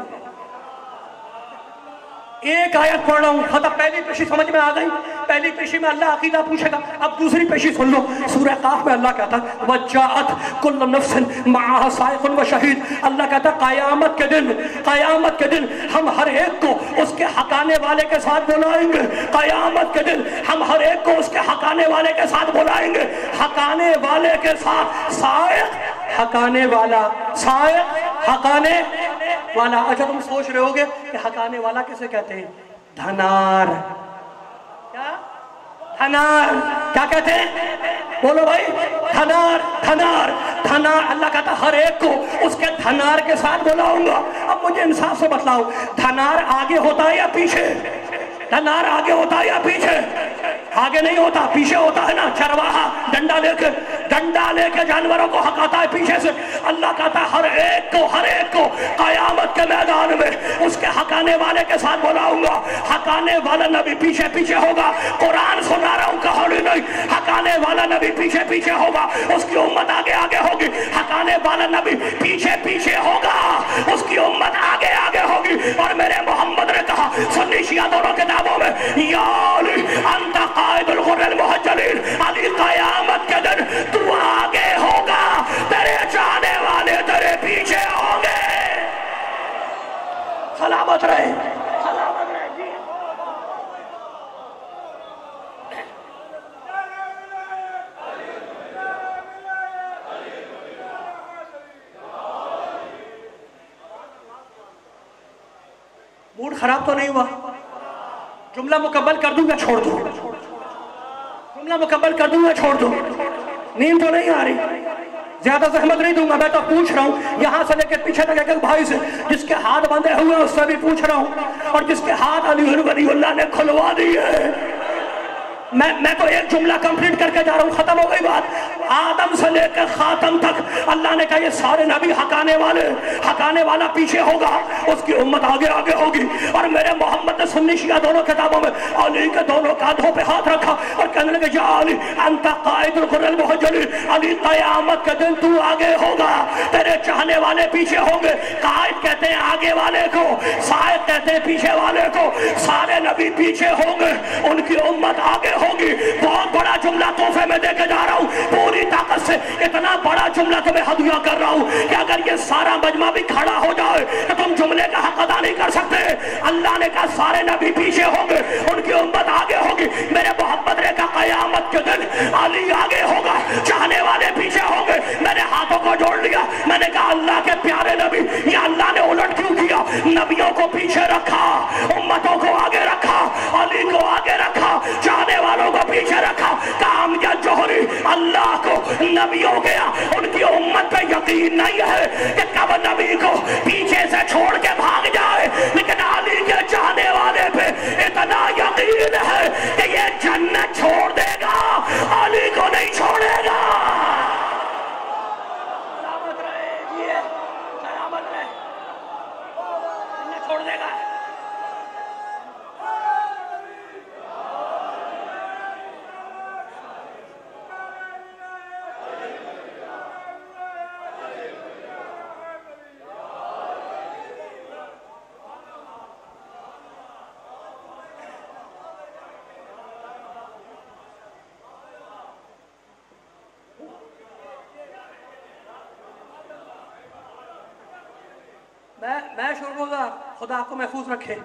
ایک آیت پڑھ رہا ہوں، ختم۔ پہلی پیشی سمجھ میں آ گئی، پہلی پیشی میں اللہ عقیدہ پوچھے گا۔ اب دوسری پیشی سن لو، سورہ قاف میں اللہ کہتا ہے وَجَاءَتْ كُلُّ نَفْسٍ مَعَهَا سَائِقٌ وَشَهِيدٌ۔ اللہ کہتا ہے قیامت کے دن، قیامت کے دن ہم ہر ایک کو اس کے حقانے والے کے ساتھ بلائیں گے۔ قیامت کے دن ہم ہر ایک کو اس کے حقانے والے کے ساتھ بلائیں گے۔ حقانے والے کے ساتھ، سائق حقانے والا، سائق حقانے والا۔ اچھا تم سوچ رہے ہوگے کہ حقانے والا کسے کہتے ہیں؟ دھنار۔ کیا؟ دھنار۔ کیا کہتے ہیں؟ بولو بھائی، دھنار، دھنار، دھنار۔ اللہ کہتا ہر ایک کو اس کے دھنار کے ساتھ بلاؤں گا۔ اب مجھے انصاف سے بتلاؤ، دھنار آگے ہوتا ہے یا پیچھے؟ دھنار آگے ہوتا ہے یا پیچھے؟ آگے نہیں ہوتا، پیچھے ہوتا ہے نا۔ چرواہا ڈنڈا لے کے ڈنڈا لے کے جانوروں کو ہکاتا ہے پیچھے سے۔ اللہ کہتا ہے ہر ایک کو ہر ایک کو قیامت کے میدان میں اس کے حقانے والے کے ساتھ بلاؤں گا۔ حقانے والا نبی پیچھے پیچھے ہوگا، قرآن سنا رہا ہوں کہانی نہیں۔ حقانے والا نبی پیچھے پیچھے ہوگا، اس کی امت آگے آگے ہوگی۔ حقانے والا نبی پیچھے پیچھے ہوگا، اس کی امت آگے آگے ہوگی۔ اور میرے محمد نے کہا سنی شیعہ دونوں کتابوں میں، یا علی انت قائد الغر المحجلین، علی قیامت کے دن تو آگے ہوگا، تیرے چاہنے والے تیرے پیچھے ہوں گے۔ سلامت رہے، سلامت رہے جی۔ موڈ خراب تو نہیں ہوا؟ جملہ مکمل کر دوں گا چھوڑ دوں، جملہ مکمل کر دوں گا چھوڑ دوں۔ نیند تو نہیں آ رہی، زیادہ زحمت نہیں دوں گا، میں تو پوچھ رہا ہوں یہاں سے لے کے پیچھے تک ایک بھائی سے، جس کے ہاتھ بندھے ہوئے اس سے بھی پوچھ رہا ہوں، اور جس کے ہاتھ علی ولی اللہ نے کھلوا دیے میں میں تو ایک جملہ کمپلیٹ کر کے جا رہا ہوں، ختم ہو گئی بات۔ آدم سے لے کر خاتم تک اللہ نے کہا یہ سارے نبی حقانے والے، حقانے والا پیچھے ہوگا، اس کی امت آگے آگے ہوگی۔ اور میرے محمد نے سنی شیعہ دونوں کتابوں میں علی کے دونوں کاندھوں پہ ہاتھ رکھا اور کہنے لگے یا علی انت قائد الغر المحجلین، علی قیامت کے دن تو آگے ہوگا، تیرے چاہنے والے پیچھے ہوں گے۔ قائد کہتے ہیں آگے والے کو، سائد کہتے ہیں پیچھے والے کو، سارے نبی پیچھے ہوں گے، ان کی امت آگے ہوگی۔ بہت بڑا جملہ تحفے میں دے کے جا رہا ہوں، پوری طاقت سے اتنا بڑا جملہ تمہیں ہدیہ کر رہا ہوں کہ اگر یہ سارا مجمع بھی کھڑا ہو جائے تو تم جملے کا حق ادا نہیں کر سکتے۔ اللہ نے کہا سارے نبی پیچھے ہوں گے، ان کی امت آگے ہوگی۔ میرے محمد نے کہا قیامت کے دن علی آگے ہوگا، چاہنے والے پیچھے ہوں گے۔ میں نے ہاتھوں کو جوڑ لیا، میں نے کہا اللہ کے پیارے نبی، یہ اللہ نے الٹ کیوں کیا؟ نبیوں کو پیچھے رکھا، امتوں کو آگے رکھا، علی کو آگے رکھا، چاہنے والوں کو پیچھے رکھا۔ کام یا جوہری اللہ کو نبیوں گیا، ان کی امت پہ یقین نہیں ہے کہ کب نبی کو پیچھے سے چھوڑ کے بھاگ جائے، لیکن علی کے چاہنے والے پہ اتنا یقین ہے کہ یہ جنت چھوڑ دے گا، علی کو نہیں چھوڑے گا۔ سلامت رہے جی، سلامت رہے، جنت چھوڑ دے گا۔ میں میں شروع گا، خدا کو محفوظ رکھے۔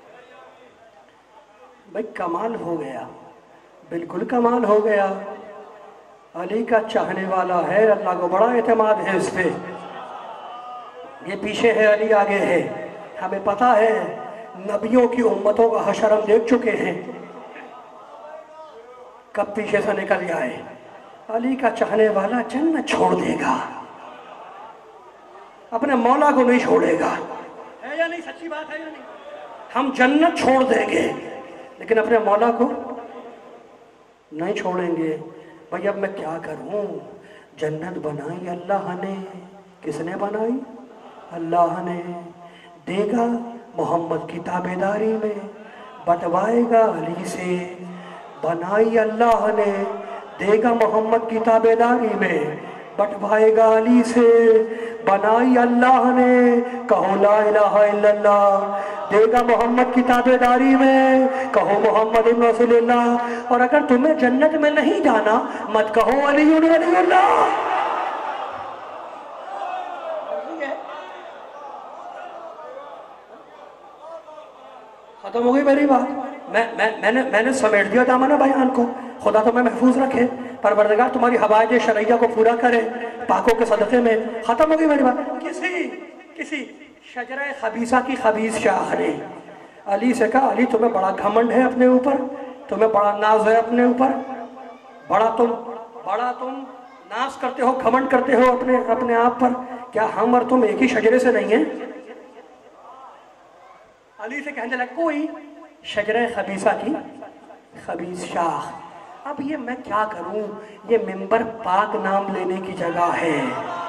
بھئی کمال ہو گیا، بالکل کمال ہو گیا۔ علی کا چاہنے والا ہے، اللہ کو بڑا اعتماد ہے اس پہ۔ یہ پیچھے ہے، علی آگے ہے۔ ہمیں پتا ہے نبیوں کی امتوں کا حشر ہم دیکھ چکے ہیں، کب پیچھے سے نکل جائے۔ علی کا چاہنے والا جنت چھوڑ دے گا، اپنے مولا کو نہیں چھوڑے گا۔ ہے یا نہیں؟ سچی بات ہے یا نہیں؟ ہم جنت چھوڑ دیں گے لیکن اپنے مولا کو نہیں چھوڑیں گے۔ بھئی اب میں کیا کروں؟ جنت بنائی اللہ نے، کس نے بنائی؟ اللہ نے۔ دے گا محمد کی تابعداری میں، بٹوائے گا علی سے۔ بنائی اللہ نے، دے گا محمد کی تابعداری میں، بٹوائے گا علی سے۔ بنائی اللہ نے، کہو لا الہ الا اللہ، دے گا محمد کی تابعداری میں، کہو محمد رسول اللہ۔ اور اگر تمہیں جنت میں نہیں جانا مت کہو علی ولی اللہ۔ ختم ہو گئی میری بات۔ میں میں میں نے میں نے سمیٹ دیا دامن بیان کو۔ خدا تمہیں محفوظ رکھے، پروردگار تمہاری حوائج شرعیہ کو پورا کرے پاکوں کے صدقے میں۔ ختم ہو گئی میری بات۔ کسی کسی شجرہ خبیثہ کی خبیث شاخ نے علی سے کہا علی تمہیں بڑا گھمنڈ ہے اپنے اوپر، تمہیں بڑا ناز ہے اپنے اوپر، بڑا تم بڑا تم ناز کرتے ہو، گھمنڈ کرتے ہو اپنے اپنے آپ پر، کیا ہم اور تم ایک ہی شجرے سے نہیں ہیں؟ علی سے کہنے لگا کوئی شجرہ خبیثہ کی خبیث شاخ۔ اب یہ میں کیا کروں؟ یہ منبر پاک نام لینے کی جگہ ہے،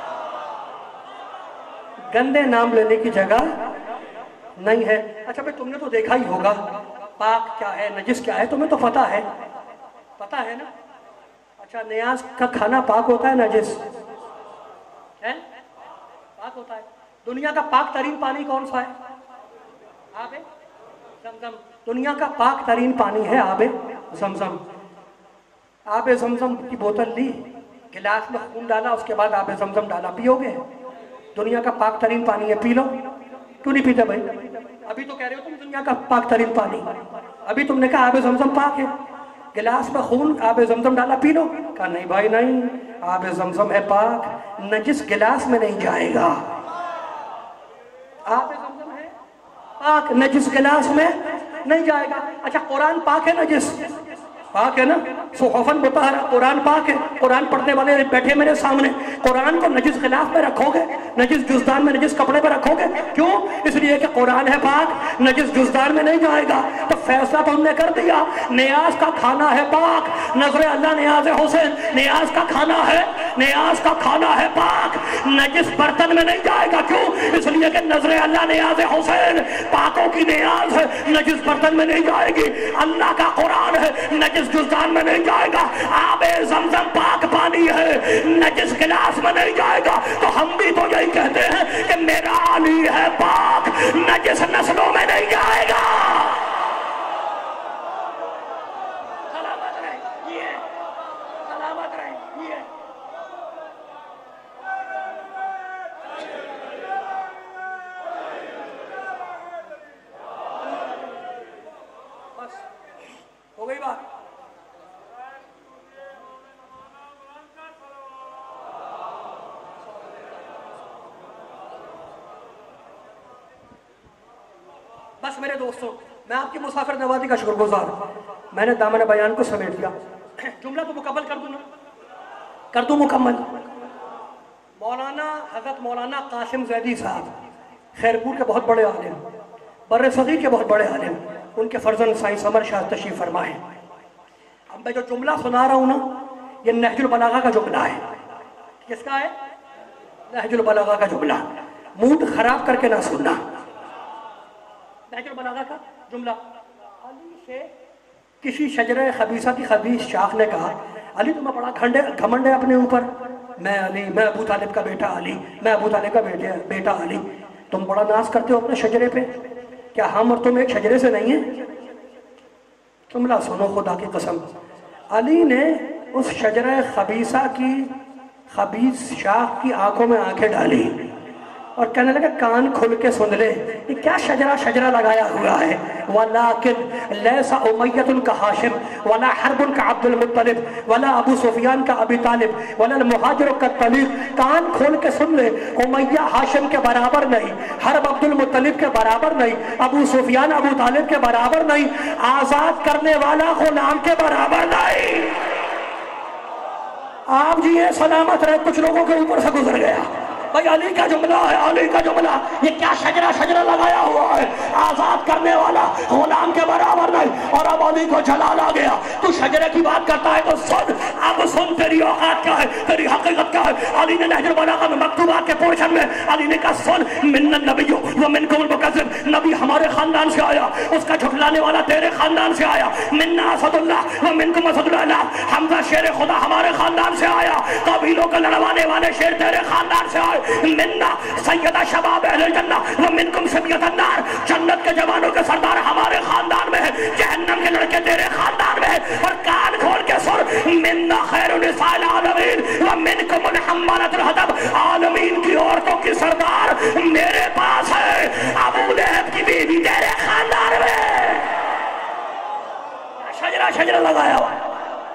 گندے نام لینے کی جگہ نہیں ہے۔ اچھا بھئی تم نے تو دیکھا ہی ہوگا پاک کیا ہے نجس کیا ہے، تمہیں تو پتہ ہے، پتہ ہے نا؟ اچھا نیاز کا کھانا پاک ہوتا ہے نجس ہے؟ پاک ہوتا ہے۔ دنیا کا پاک ترین پانی کون سا ہے؟ آب زمزم۔ دنیا کا پاک ترین پانی ہے آب زمزم۔ آب زمزم کی بوتل لی، گلاس میں خون ڈالا، اس کے بعد آب زمزم ڈالا، پیو گے؟ دنیا کا پاک ترین پانی ہے، پی لو۔ کیوں نہیں پیتے بھائی؟ ابھی تو کہہ رہے ہو تم دنیا کا پاک ترین پانی، ابھی تم نے کہا آب زمزم پاک ہے، گلاس میں خون آب زمزم ڈالا، پی لو۔ کہا نہیں بھائی نہیں، آب زمزم ہے پاک، نجس گلاس میں نہیں جائے گا۔ آب زمزم ہے پاک، نجس گلاس میں نہیں جائے گا۔ اچھا قرآن پاک ہے نجس؟ پاک ہے نا؟ صحفن مطہرہ، قرآن پاک ہے، قرآن پڑھنے والے بیٹھے میرے سامنے، قرآن کو نجس غلاف میں رکھو گے، نجس جزدان میں، نجس کپڑے پہ رکھو گے؟ کیوں؟ اس لیے کہ قرآن ہے پاک، نجس جزدان میں نہیں جائے گا۔ تو فیصلہ تو ہم نے کر دیا، نیاز کا کھانا ہے پاک، نظر اللہ نیاز حسین، نیاز کا کھانا ہے، نیاز کا کھانا ہے پاک، نجس برتن میں نہیں جائے گا۔ کیوں؟ اس لیے کہ نظر اللہ نیاز حسین، پاکوں کی نیاز ہے، نجس برتن میں نہیں جائے گی۔ اللہ کا قرآن ہے، نجس جزدان میں نہیں جائے گا۔ آب زمزم پاک پانی ہے، نجس گلاس میں نہیں جائے گا۔ تو ہم بھی تو یہی کہتے ہیں کہ میرا علی ہے پاک، نجس نسلوں میں نہیں جائے گا۔ سلامت رہیں یہ سلامت رہیں یہ بس ہو گئی بات۔ بس میرے دوستوں، میں آپ کی مسافر نوازی کا شکر گزار ہوں۔ میں نے دامن بیان کو سمیٹ دیا، جملہ تو مکمل کر دوں نا، کر دوں مکمل۔ مولانا حضرت مولانا قاسم زیدی صاحب خیرپور کے بہت بڑے عالم، بر صغیر کے بہت بڑے عالم، ان کے فرزند سائنس عمر شاہ تشریف فرمائے۔ اب میں جو جملہ سنا رہا ہوں نا، یہ نہج البلاغہ کا جملہ ہے۔ کس کا ہے؟ نہج البلاغہ کا جملہ۔ موڈ خراب کر کے نہ سننا۔ نہج البلاغہ کا جملہ، علی سے کسی شجرہ خبیثہ کی خبیث شاخ نے کہا، علی تمہیں بڑا گھمنڈ ہے اپنے اوپر، میں علی، میں ابو طالب کا بیٹا علی، میں ابو طالب کا بیٹا علی، تم بڑا ناز کرتے ہو اپنے شجرے پہ، کیا ہم اور تم ایک شجرے سے نہیں ہیں؟ جملہ سنو خدا کی قسم، علی نے اس شجرہ خبیثہ کی خبیث شاخ کی آنکھوں میں آنکھیں ڈالی اور کہنے لگا کان کھل کے سن لے، یہ کیا شجرہ شجرہ لگایا ہوا ہے؟ وَلَكِنْ لَيْسَ أُمَيَّةٌ كَحَاشِمْ وَلَا حَرْبٌ كَعَبْدُ الْمُطَّلِبْ وَلَا ابو سفیان کا ابی طالب وَلَا الْمُحَاجِرُ كَالطَّلِيقِ۔ کان کھول کے سن لے، امیہ ہاشم کے برابر نہیں، حرب عبد المطلب کے برابر نہیں، ابو سفیان ابو طالب کے برابر نہیں، آزاد کرنے والا غلام کے برابر نہیں۔ آپ جی یہ سلامت رہے، کچھ لوگوں کے اوپر سے گزر گیا۔ بھائی علی کا جملہ ہے، علی کا جملہ، یہ کیا شجرہ شجرہ لگایا ہوا ہے؟ آزاد کرنے والا غلام کے برابر نہیں۔ اور اب علی کو جلال آ گیا، تو شجرے کی بات کرتا ہے تو سن، اب سن تیری اوقات کیا ہے، تیری حقیقت کیا ہے۔ علی نے نہج البلاغہ میں مکتوبات کے پورشن میں علی نے کہا سن، من النبی ومنکم المکذب، نبی ہمارے خاندان سے آیا، اس کا جھٹلانے والا تیرے خاندان سے آیا، منا اسد اللہ ومنکم اسد اللہ، حمزہ شیر خدا ہمارے خاندان سے آیا، قبیلوں کو لڑوانے والے شیر تیرے خاندان سے آئے، مننا سیدہ شباب اہل الجنہ ومنکم سبیت النار، جنت کے جوانوں کے سردار ہمارے خاندان میں ہے، جہنم کے لڑکے تیرے خاندان میں ہے۔ اور کان کھول کے سن، مننا خیر نساء العالمین ومنکم حمالۃ الحطب، عالمین کی عورتوں کی سردار میرے پاس ہے، ابو لہب کی بیوی تیرے خاندان میں ہے۔ شجرہ شجرہ لگایا ہوا ہے۔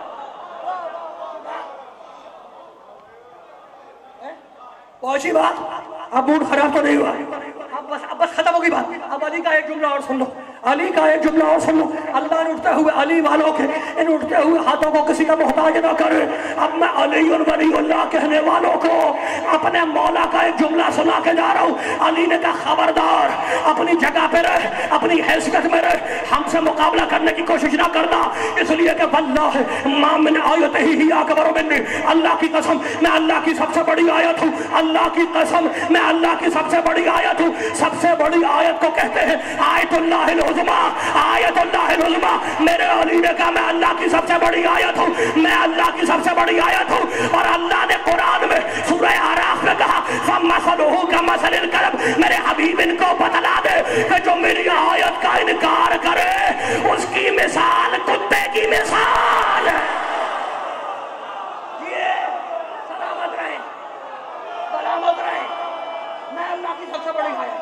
پہنچی بات؟ اب موڈ خراب تو نہیں ہوا، اب بس اب بس ختم ہوگی بات۔ اب علی کا ایک جملہ اور سن لو، علی کا ایک جملہ اور سن لو، اللہ نے اٹھتے ہوئے علی والوں کے ان اٹھتے ہوئے ہاتھوں کو کسی کا محتاج نہ کرے۔ اب میں علی ولی اللہ کہنے والوں کو اپنے مولا کا ایک جملہ سنا کے جا رہا ہوں۔ علی نے کہا خبردار، اپنی جگہ پہ رہ، اپنی حیثیت میں رہ، ہم سے مقابلہ کرنے کی کوشش نہ کرنا، اس لیے کہ واللہ ما من آیت ہی اکبر منی، اللہ کی قسم میں اللہ کی سب سے بڑی آیت ہوں، اللہ کی قسم میں اللہ کی سب سے بڑی آیت ہوں۔ سب سے بڑی آیت کو کہتے ہیں آیت اللہ العظمیٰ، آیت اللہ العظمیٰ۔ میرے علی نے کہا میں اللہ کی سب سے بڑی آیت ہوں، میں اللہ کی سب سے بڑی آیت ہوں۔ اور اللہ نے قرآن میں سورہ اعراف میں کہا فَمَثَلُهُ كَمَثَلِ الْكَلْبِ، میرے حبیب ان کو بتلا دے کہ جو میری آیت کا انکار کرے اس کی مثال کتے کی مثال ہے۔ سلامت رہے، سلامت رہے، میں اللہ کی سب سے بڑی آیت۔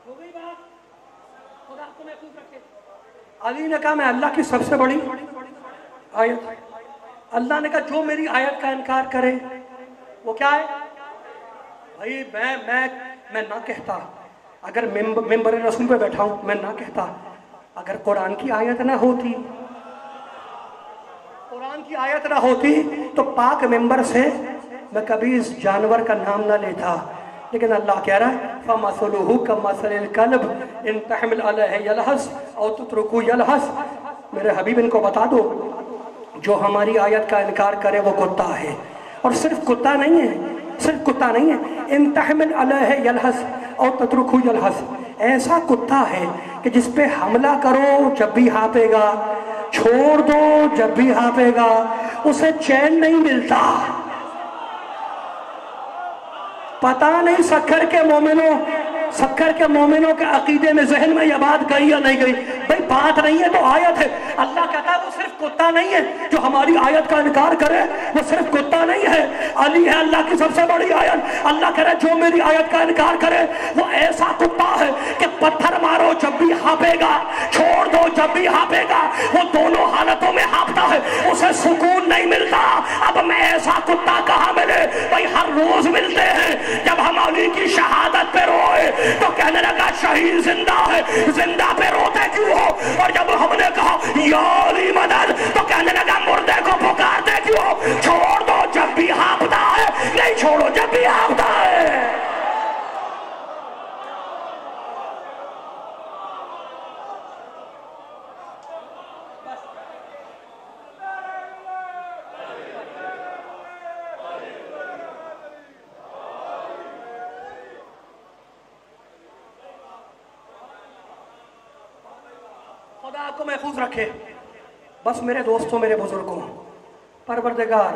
ہو گئی بات؟ خدا آپ کو محفوظ رکھے۔ علی نے کہا میں اللہ کی سب سے بڑی آیت، اللہ نے کہا جو میری آیت کا انکار کرے وہ کیا ہے؟ بھائی میں میں میں نہ کہتا، اگر ممبر رسول پہ بیٹھا ہوں میں نہ کہتا اگر قرآن کی آیت نہ ہوتی، قرآن کی آیت نہ ہوتی تو پاک ممبر سے میں کبھی اس جانور کا نام نہ لیتا، لیکن اللہ کہہ رہا ہے فَمَثَلُهُ كَمَثَلِ الْكَلْبِ إِن تَحْمِلْ عَلَيْهِ يَلْهَثْ أَوْ تُتْرُكْهُ يَلْهَثْ۔ میرے حبیب ان کو بتا دو جو ہماری آیت کا انکار کرے وہ کتا ہے، اور صرف کتا نہیں ہے، صرف کتا نہیں ہے، ان تحمل علیہ یلحس اور تترکہ یلحس، ایسا کتا ہے کہ جس پہ حملہ کرو جب بھی ہانپے گا، چھوڑ دو جب بھی ہانپے گا، اسے چین نہیں ملتا۔ پتہ نہیں سکھر کے مومنوں سکھر کے مومنوں کے عقیدے میں ذہن میں یہ بات گئی یا نہیں گئی؟ بھئی بات نہیں ہے تو آیت ہے۔ اللہ کہتا ہے وہ صرف کتا نہیں ہے جو ہماری آیت کا انکار کرے، وہ صرف کتا نہیں ہے، علی ہے اللہ کی سب سے بڑی آیت۔ اللہ کہہ رہا ہے جو میری آیت کا انکار کرے وہ ایسا کتا ہے کہ پتھر مارو جب بھی ہانپے گا، چھوڑ دو جب بھی ہانپے گا، وہ دونوں حالتوں میں ہانپتا ہے، اسے سکون نہیں ملتا۔ اب میں ایسا کتا کہاں ملے؟ بھئی ہر روز ملتے ہیں۔ جب ہم علی کی شہادت پہ روئے تو کہنے لگا شہید زندہ ہے، زندہ پہ روتے کیوں ہو؟ اور جب ہم نے کہا یا علی مدد تو کہنے لگا مردے کو پکارتے کیوں ہو؟ چھوڑ دو جب بھی ہانپتا ہے، نہیں چھوڑو جب بھی ہانپتا ہے۔ خدا آپ کو محفوظ رکھے۔ بس میرے دوستوں، میرے بزرگوں، پروردگار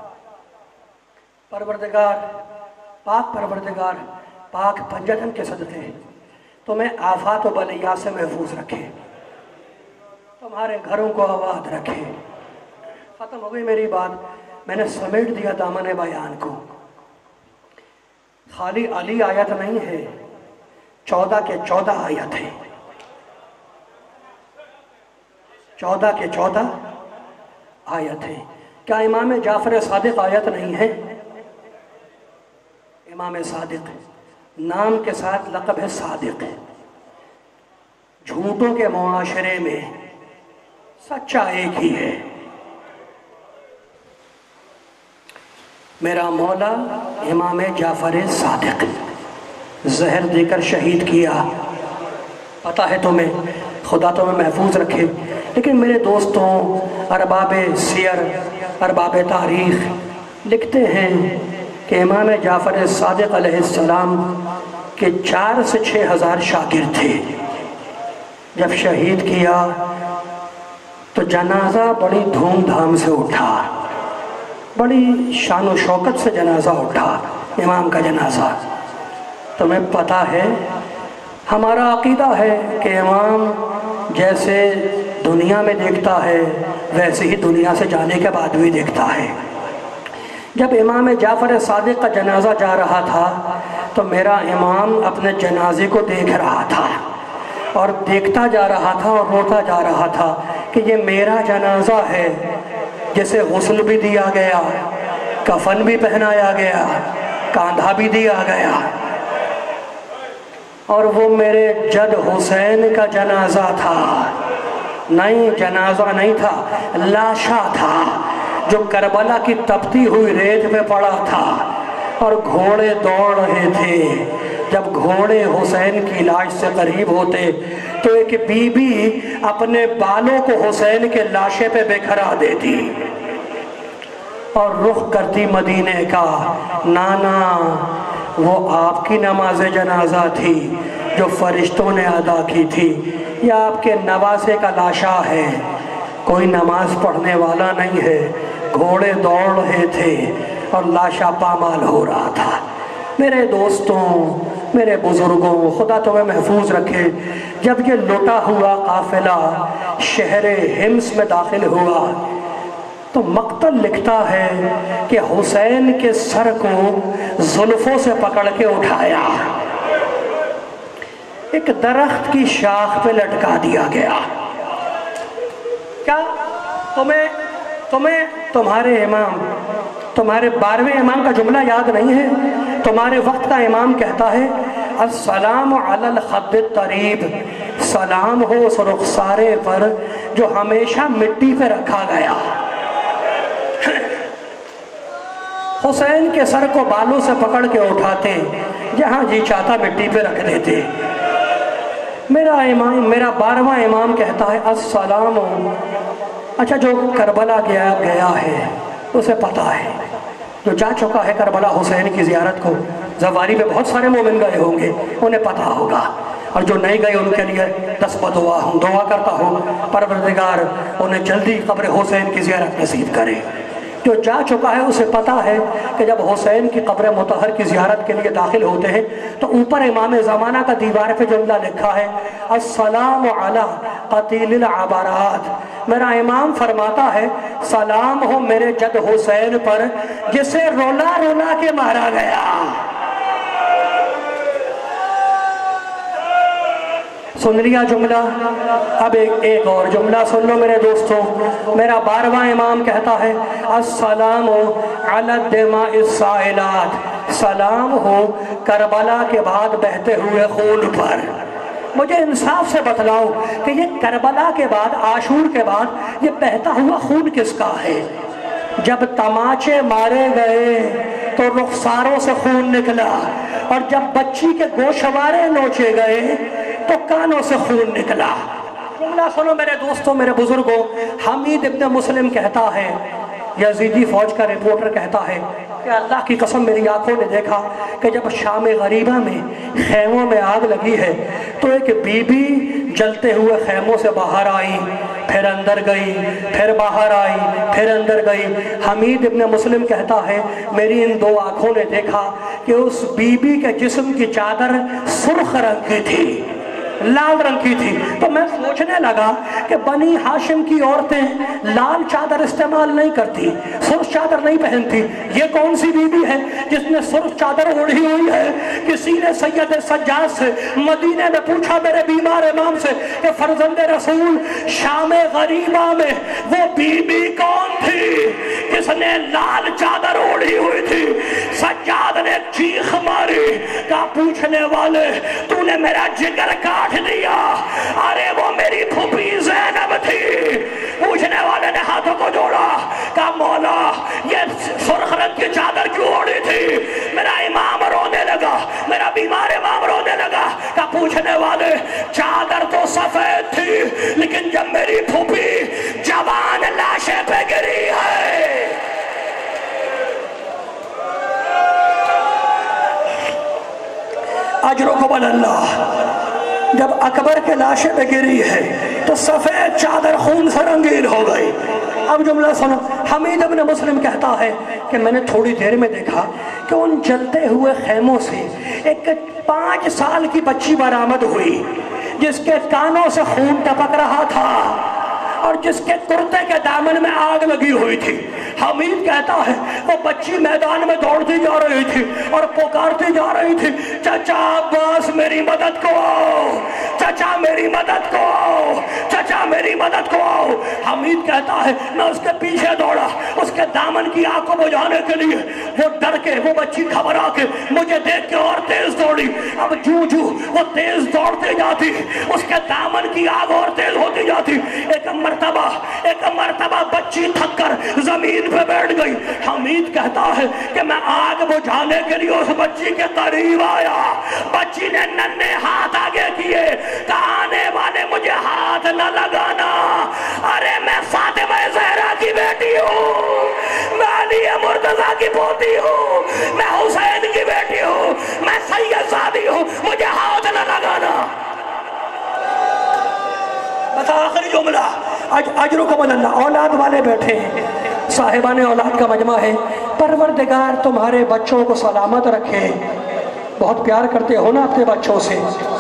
پروردگار پاک پروردگار پاک پنجتن کے صدقے تمہیں آفات و بلیات سے محفوظ رکھے، تمہارے گھروں کو آباد رکھے۔ ختم ہو گئی میری بات، میں نے سمیٹ دیا دامن بیان کو۔ خالی علی آیت نہیں ہے، چودہ کے چودہ آیت ہیں، چودہ کے چودہ آیت ہیں۔ کیا امام جعفر صادق آیت نہیں ہے؟ امام صادق نام کے ساتھ لقب ہے صادق۔ جھوٹوں کے معاشرے میں سچا ایک ہی ہے، میرا مولا امام جعفر صادق، زہر دے کر شہید کیا۔ پتہ ہے تمہیں، خدا تمہیں محفوظ رکھے۔ لیکن میرے دوستوں، ارباب سیر، ارباب تاریخ لکھتے ہیں کہ امام جعفر صادق علیہ السلام کے چار سے چھ ہزار شاگرد تھے۔ جب شہید کیا تو جنازہ بڑی دھوم دھام سے اٹھا، بڑی شان و شوکت سے جنازہ اٹھا، امام کا جنازہ۔ تمہیں پتہ ہے ہمارا عقیدہ ہے کہ امام جیسے دنیا میں دیکھتا ہے ویسے ہی دنیا سے جانے کے بعد بھی دیکھتا ہے۔ جب امام جعفر صادق کا جنازہ جا رہا تھا تو میرا امام اپنے جنازے کو دیکھ رہا تھا اور دیکھتا جا رہا تھا اور روتا جا رہا تھا کہ یہ میرا جنازہ ہے جسے غسل بھی دیا گیا، کفن بھی پہنایا گیا، کاندھا بھی دیا گیا، اور وہ میرے جد حسین کا جنازہ تھا۔ نہیں، جنازہ نہیں تھا، لاشا تھا جو کربلا کی تپتی ہوئی ریت پہ پڑا تھا، اور گھوڑے دوڑ رہے تھے۔ جب گھوڑے حسین کی لاش سے قریب ہوتے تو ایک بی بی اپنے بالوں کو حسین کے لاشے پہ بکھرا دیتی اور رخ کرتی مدینے کا۔ نانا، وہ آپ کی نماز جنازہ تھی جو فرشتوں نے ادا کی تھی، یا آپ کے نواسے کا لاشا ہے، کوئی نماز پڑھنے والا نہیں ہے۔ گھوڑے دوڑ رہے تھے اور لاشا پامال ہو رہا تھا۔ میرے دوستوں، میرے بزرگوں، خدا تمہیں محفوظ رکھے۔ جب یہ لوٹا ہوا قافلہ شہر حمص میں داخل ہوا تو مقتل لکھتا ہے کہ حسین کے سر کو زلفوں سے پکڑ کے اٹھایا۔ ایک درخت کی شاخ پہ لٹکا دیا گیا۔ کیا تمہیں تمہیں تمہارے امام تمہارے بارہویں امام کا جملہ یاد نہیں ہے؟ تمہارے وقت کا امام کہتا ہے السلام علی الخد الطریب، سلام ہو اس رخسارے پر جو ہمیشہ مٹی پہ رکھا گیا۔ حسین کے سر کو بالوں سے پکڑ کے اٹھاتے، جہاں جی چاہتا مٹی پہ رکھ دیتے۔ میرا امام میرا بارہواں امام کہتا ہے السلام، اچھا جو کربلا گیا گیا ہے اسے پتا ہے، جو جا چکا ہے کربلا حسین کی زیارت کو، زواری میں بہت سارے مومن گئے ہوں گے، انہیں پتا ہوگا، اور جو نہیں گئے ان کے لیے دس بدعا ہوں، دعا کرتا ہوں پروردگار انہیں جلدی قبر حسین کی زیارت نصیب کرے۔ جو جا چکا ہے اسے پتا ہے کہ جب حسین کی قبر مطہر کی زیارت کے لیے داخل ہوتے ہیں تو اوپر امام زمانہ کا دیوار پہ جملہ لکھا ہے السلام علی قتیل العبرات، میرا امام فرماتا ہے سلام ہو میرے جد حسین پر جسے رولا رولا کے مارا گیا۔ سن لیا جملہ؟ اب ایک ایک اور جملہ سن لو میرے دوستوں۔ میرا بارہواں امام کہتا ہے السلام علی الدماء السائلات، سلام ہو کربلا کے بعد بہتے ہوئے خون پر۔ مجھے انصاف سے بتلاؤ کہ یہ کربلا کے بعد، عاشور کے بعد یہ بہتا ہوا خون کس کا ہے؟ جب تماچے مارے گئے تو رخساروں سے خون نکلا، اور جب بچی کے گوشوارے نوچے گئے تو کانوں سے خون نکلا۔ جملہ سنو میرے دوستوں، میرے بزرگوں، حمید ابن مسلم کہتا ہے، یزیدی فوج کا رپورٹر کہتا ہے کہ اللہ کی قسم میری آنکھوں نے دیکھا کہ جب شام غریبہ میں خیموں میں آگ لگی ہے تو ایک بی بی جلتے ہوئے خیموں سے باہر آئی، پھر اندر گئی، پھر باہر آئی، پھر اندر گئی۔ حمید ابن مسلم کہتا ہے میری ان دو آنکھوں نے دیکھا کہ اس بی بی کے جسم کی چادر سرخ رنگ کی تھی، لال رنگ کی تھی۔ تو میں سوچنے لگا کہ بنی ہاشم کی عورتیں لال چادر استعمال نہیں کرتی، سرخ چادر نہیں پہنتی، یہ کون سی بی بی ہے جس نے سرخ چادر اوڑھی ہوئی ہے؟ کسی نے سید سجاد سے مدینے میں پوچھا میرے بیمار امام سے کہ فرزند رسول شام غریبہ میں وہ بی بی کون تھی جس نے لال چادر اوڑھی ہوئی تھی؟ سجاد نے چیخ ماری، کہا پوچھنے والے تو نے میرا جگر کاٹ دیا، ارے وہ میری پھوپھی زینب تھی۔ پوچھنے والے نے ہاتھوں کو جوڑا، کہا مولا یہ سرخ رنگ کی چادر کیوں اوڑھی تھی؟ میرا امام رونے لگا، میرا بیمار امام رونے لگا۔ کہا پوچھنے والے چادر تو سفید تھی لیکن جب میری پھوپھی جوان لاشے پہ گری ہے، اجرکم اللہ، جب اکبر کے لاشے پہ گری ہے تو سفید چادر خون سے رنگین ہو گئی۔ اب جملہ سنو، حمید ابن مسلم کہتا ہے کہ میں نے تھوڑی دیر میں دیکھا کہ ان جلتے ہوئے خیموں سے ایک پانچ سال کی بچی برآمد ہوئی جس کے کانوں سے خون ٹپک رہا تھا اور جس کے کرتے کے دامن میں آگ لگی ہوئی تھی۔ حمید کہتا ہے وہ بچی میدان میں دوڑتی جا رہی تھی اور پکارتی جا رہی تھی چچا عباس میری مدد کو آؤ، چچا میری مدد کو آؤ، چچا میری مدد کو آؤ۔ حمید کہتا ہے میں اس کے پیچھے دوڑا، اس کے دامن کی آگ کو بجھانے کے لیے۔ وہ ڈر کے، وہ بچی گھبرا کے مجھے دیکھ کے اور تیز دوڑی۔ اب جو جو وہ تیز دوڑتے جاتی اس کے دامن کی آگ اور تیز ہوتی جاتی۔ ایک مرتبہ ایک مرتبہ بچی تھک کر زمین پہ بیٹھ گئی۔ حمید کہتا ہے کہ میں آگ بجھانے کے لیے اس بچی کے قریب آیا، بچی نے ننھے ہاتھ آگے کیے، کہا آنے والے مجھے ہاتھ نہ لگانا، ارے میں فاطمہ زہرا کی بیٹی ہوں، میں علی مرتضیٰ کی پوتی ہوں، میں حسین کی بیٹی ہوں، میں سید زادی ہوں، مجھے ہاتھ نہ لگانا۔ بس آخری جملہ، اجرکم اللہ، اولاد والے بیٹھے ہیں، صاحبان اولاد کا مجمع ہے، پروردگار تمہارے بچوں کو سلامت رکھے۔ بہت پیار کرتے ہو نا اپنے بچوں سے،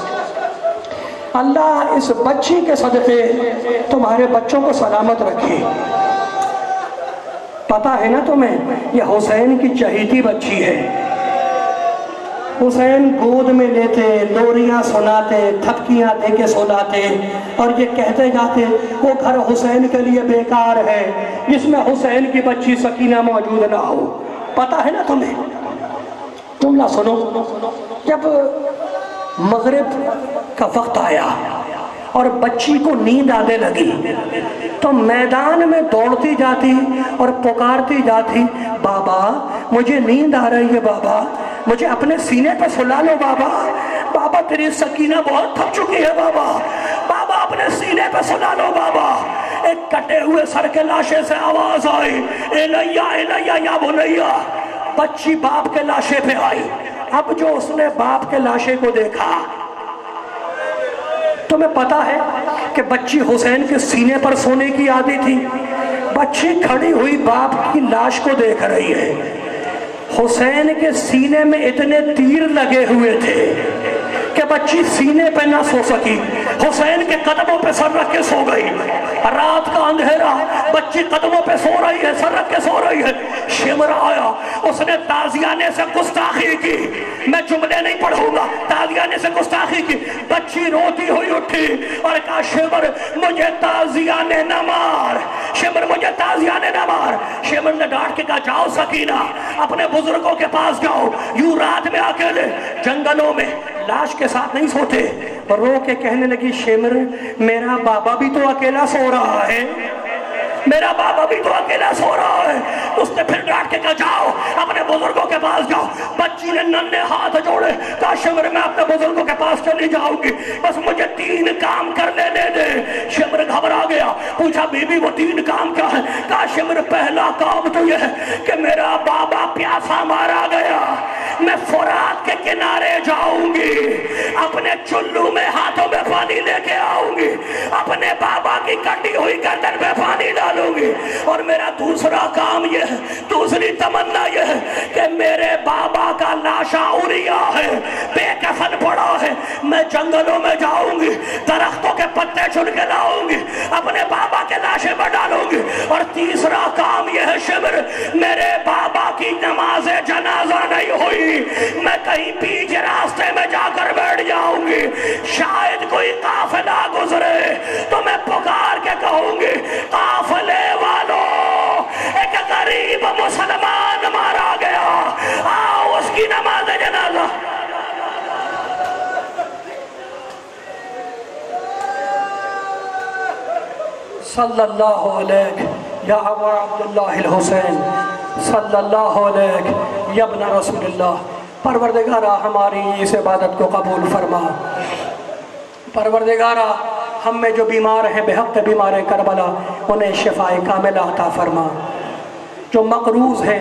اللہ اس بچی کے صدقے تمہارے بچوں کو سلامت رکھے۔ پتہ ہے نا تمہیں یہ حسین کی چہیتی بچی ہے، حسین گود میں لیتے، لوریاں سناتے، تھپکیاں دے کے سناتے اور یہ کہتے جاتے وہ گھر حسین کے لیے بیکار ہے جس میں حسین کی بچی سکینہ موجود نہ ہو۔ پتہ ہے نا تمہیں؟ جملہ سنو، جب مغرب کا وقت آیا اور بچی کو نیند آنے لگی تو میدان میں دوڑتی جاتی اور پکارتی جاتی، بابا مجھے نیند آ رہی ہے، بابا مجھے اپنے سینے پہ سلا لو، بابا بابا تیری سکینہ بہت تھک چکی ہے، بابا بابا اپنے سینے پہ سلا لو، بابا۔ ایک کٹے ہوئے سر کے لاشے سے آواز آئی، الیہ الیہ یا بنیہ۔ بچی باپ کے لاشے پہ آئی۔ اب جو اس نے باپ کے لاشے کو دیکھا، تمہیں پتا ہے کہ بچی حسین کے سینے پر سونے کی عادی تھی۔ بچی کھڑی ہوئی باپ کی لاش کو دیکھ رہی ہے۔ حسین کے سینے میں اتنے تیر لگے ہوئے تھے کہ بچی سینے پہ نہ سو سکی، حسین کے قدموں پہ سر رکھ کے سو گئی۔ رات کا اندھیرا، بچی قدموں پہ سو رہی ہے، سر رکھ کے سو رہی ہے۔ شمر آیا، اس نے تازیانے سے گستاخی کی، میں جملے نہیں پڑھوں گا، تازیانے سے گستاخی کی۔ بچی روتی ہوئی اٹھی اور کہا، شمر مجھے تازیانے نہ مار، شمر مجھے تازیانے نہ مار۔ شمر نے ڈانٹ کے کہا، جاؤ سکینہ اپنے بزرگوں کے پاس جاؤ، یوں رات میں اکیلے جنگلوں میں لاش کے ساتھ نہیں سوتے۔ رو کے کہنے لگی، شمر میرا بابا بھی تو اکیلا سو رہا ہے، میرا بابا بھی تو اکیلا سو رہا ہے۔ اس نے پھر ڈانٹ کے کہا، جاؤ اپنے بزرگوں کے پاس جاؤ۔ بچی نے ننھے ہاتھ جوڑے، کہا، شمر میں اپنے بزرگوں کے پاس چلی جاؤں گی، بس مجھے تین کام کر لینے دے۔ شمر گھبرا گیا، پوچھا، بی بی وہ تین کام کیا ہے؟ کہا، شمر پہلا کام تو یہ ہے کہ میرا بابا پیاسا مارا گیا، میں فرات کے کنارے جاؤں گی، اپنے چلو میں ہاتھوں میں پانی لے کے آؤں گی، اپنے بابا کی کٹی ہوئی گردن پہ پانی ڈالوں گی، اور میرا دوسرا کام یہ ہے، دوسری تمنا یہ ہے کہ میرے بابا کا لاشا اوریا ہے، بے کفن پڑا ہے، میں جنگلوں میں جاؤں گی، درختوں کے پتے چن کے لاؤں گی، اپنے بابا کے لاشے پر ڈالوں گی، اور تیسرا کام یہ ہے، شمر میرے بابا کی نماز جنازہ نہیں ہوئی، میں کہیں بیچ راستے میں جا کر بیٹھ جاؤں گی، شاید کوئی قافلہ گزرے تو میں پکار کے کہوں گی، قافلے والوں ایک غریب مسلمان مارا گیا، آؤ اس کی نماز جنازہ۔ صلی اللہ علیہ یا ابا عبداللہ الحسین، صلی اللہ علیہ یا ابن رسول اللہ۔ پروردگارہ ہماری اس عبادت کو قبول فرما۔ پروردگارہ ہم میں جو بیمار ہیں، بے حق بیمار کربلا، انہیں شفاء کاملہ عطا فرما۔ جو مقروض ہیں،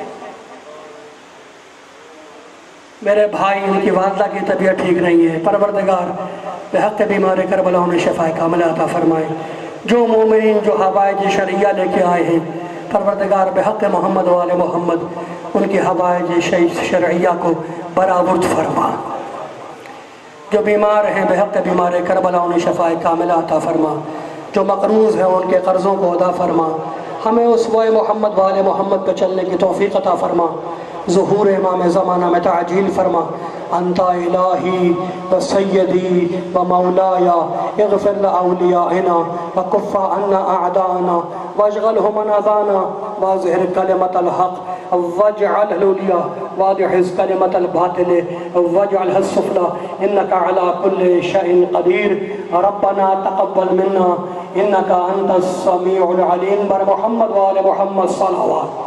میرے بھائی ان کی والدہ کی طبیعت ٹھیک نہیں ہے، پروردگار بے حق بیمار کربلا انہیں شفاء کاملہ عطا فرمائے۔ جو مومنین جو حوائج شرعیہ لے کے آئے ہیں، پروردگار بے حق محمد و آل محمد ان کی حوائج شرعیہ کو برآورد فرما۔ جو بیمار ہیں، بے حق بیمار کربلا انہیں شفاء کاملہ عطا فرما۔ جو مقروض ہیں ان کے قرضوں کو ادا فرما۔ ہمیں اسوہ محمد و آل محمد پہ چلنے کی توفیق عطا فرما۔ ظہور امام زمانہ میں تعجیل فرما۔ انت الہی و سیدی و مولایا اغفر لأولیائنا وکف عنا اعداءنا واجغلهم من اذانا واظہر کلمت الحق واجعل العلیٰ واضح کلمت الباطل واجعلها السفلى انك على كل شيء قدیر۔ ربنا تقبل منا انك انت السمیع العلیم۔ بر محمد و آل محمد صلوات۔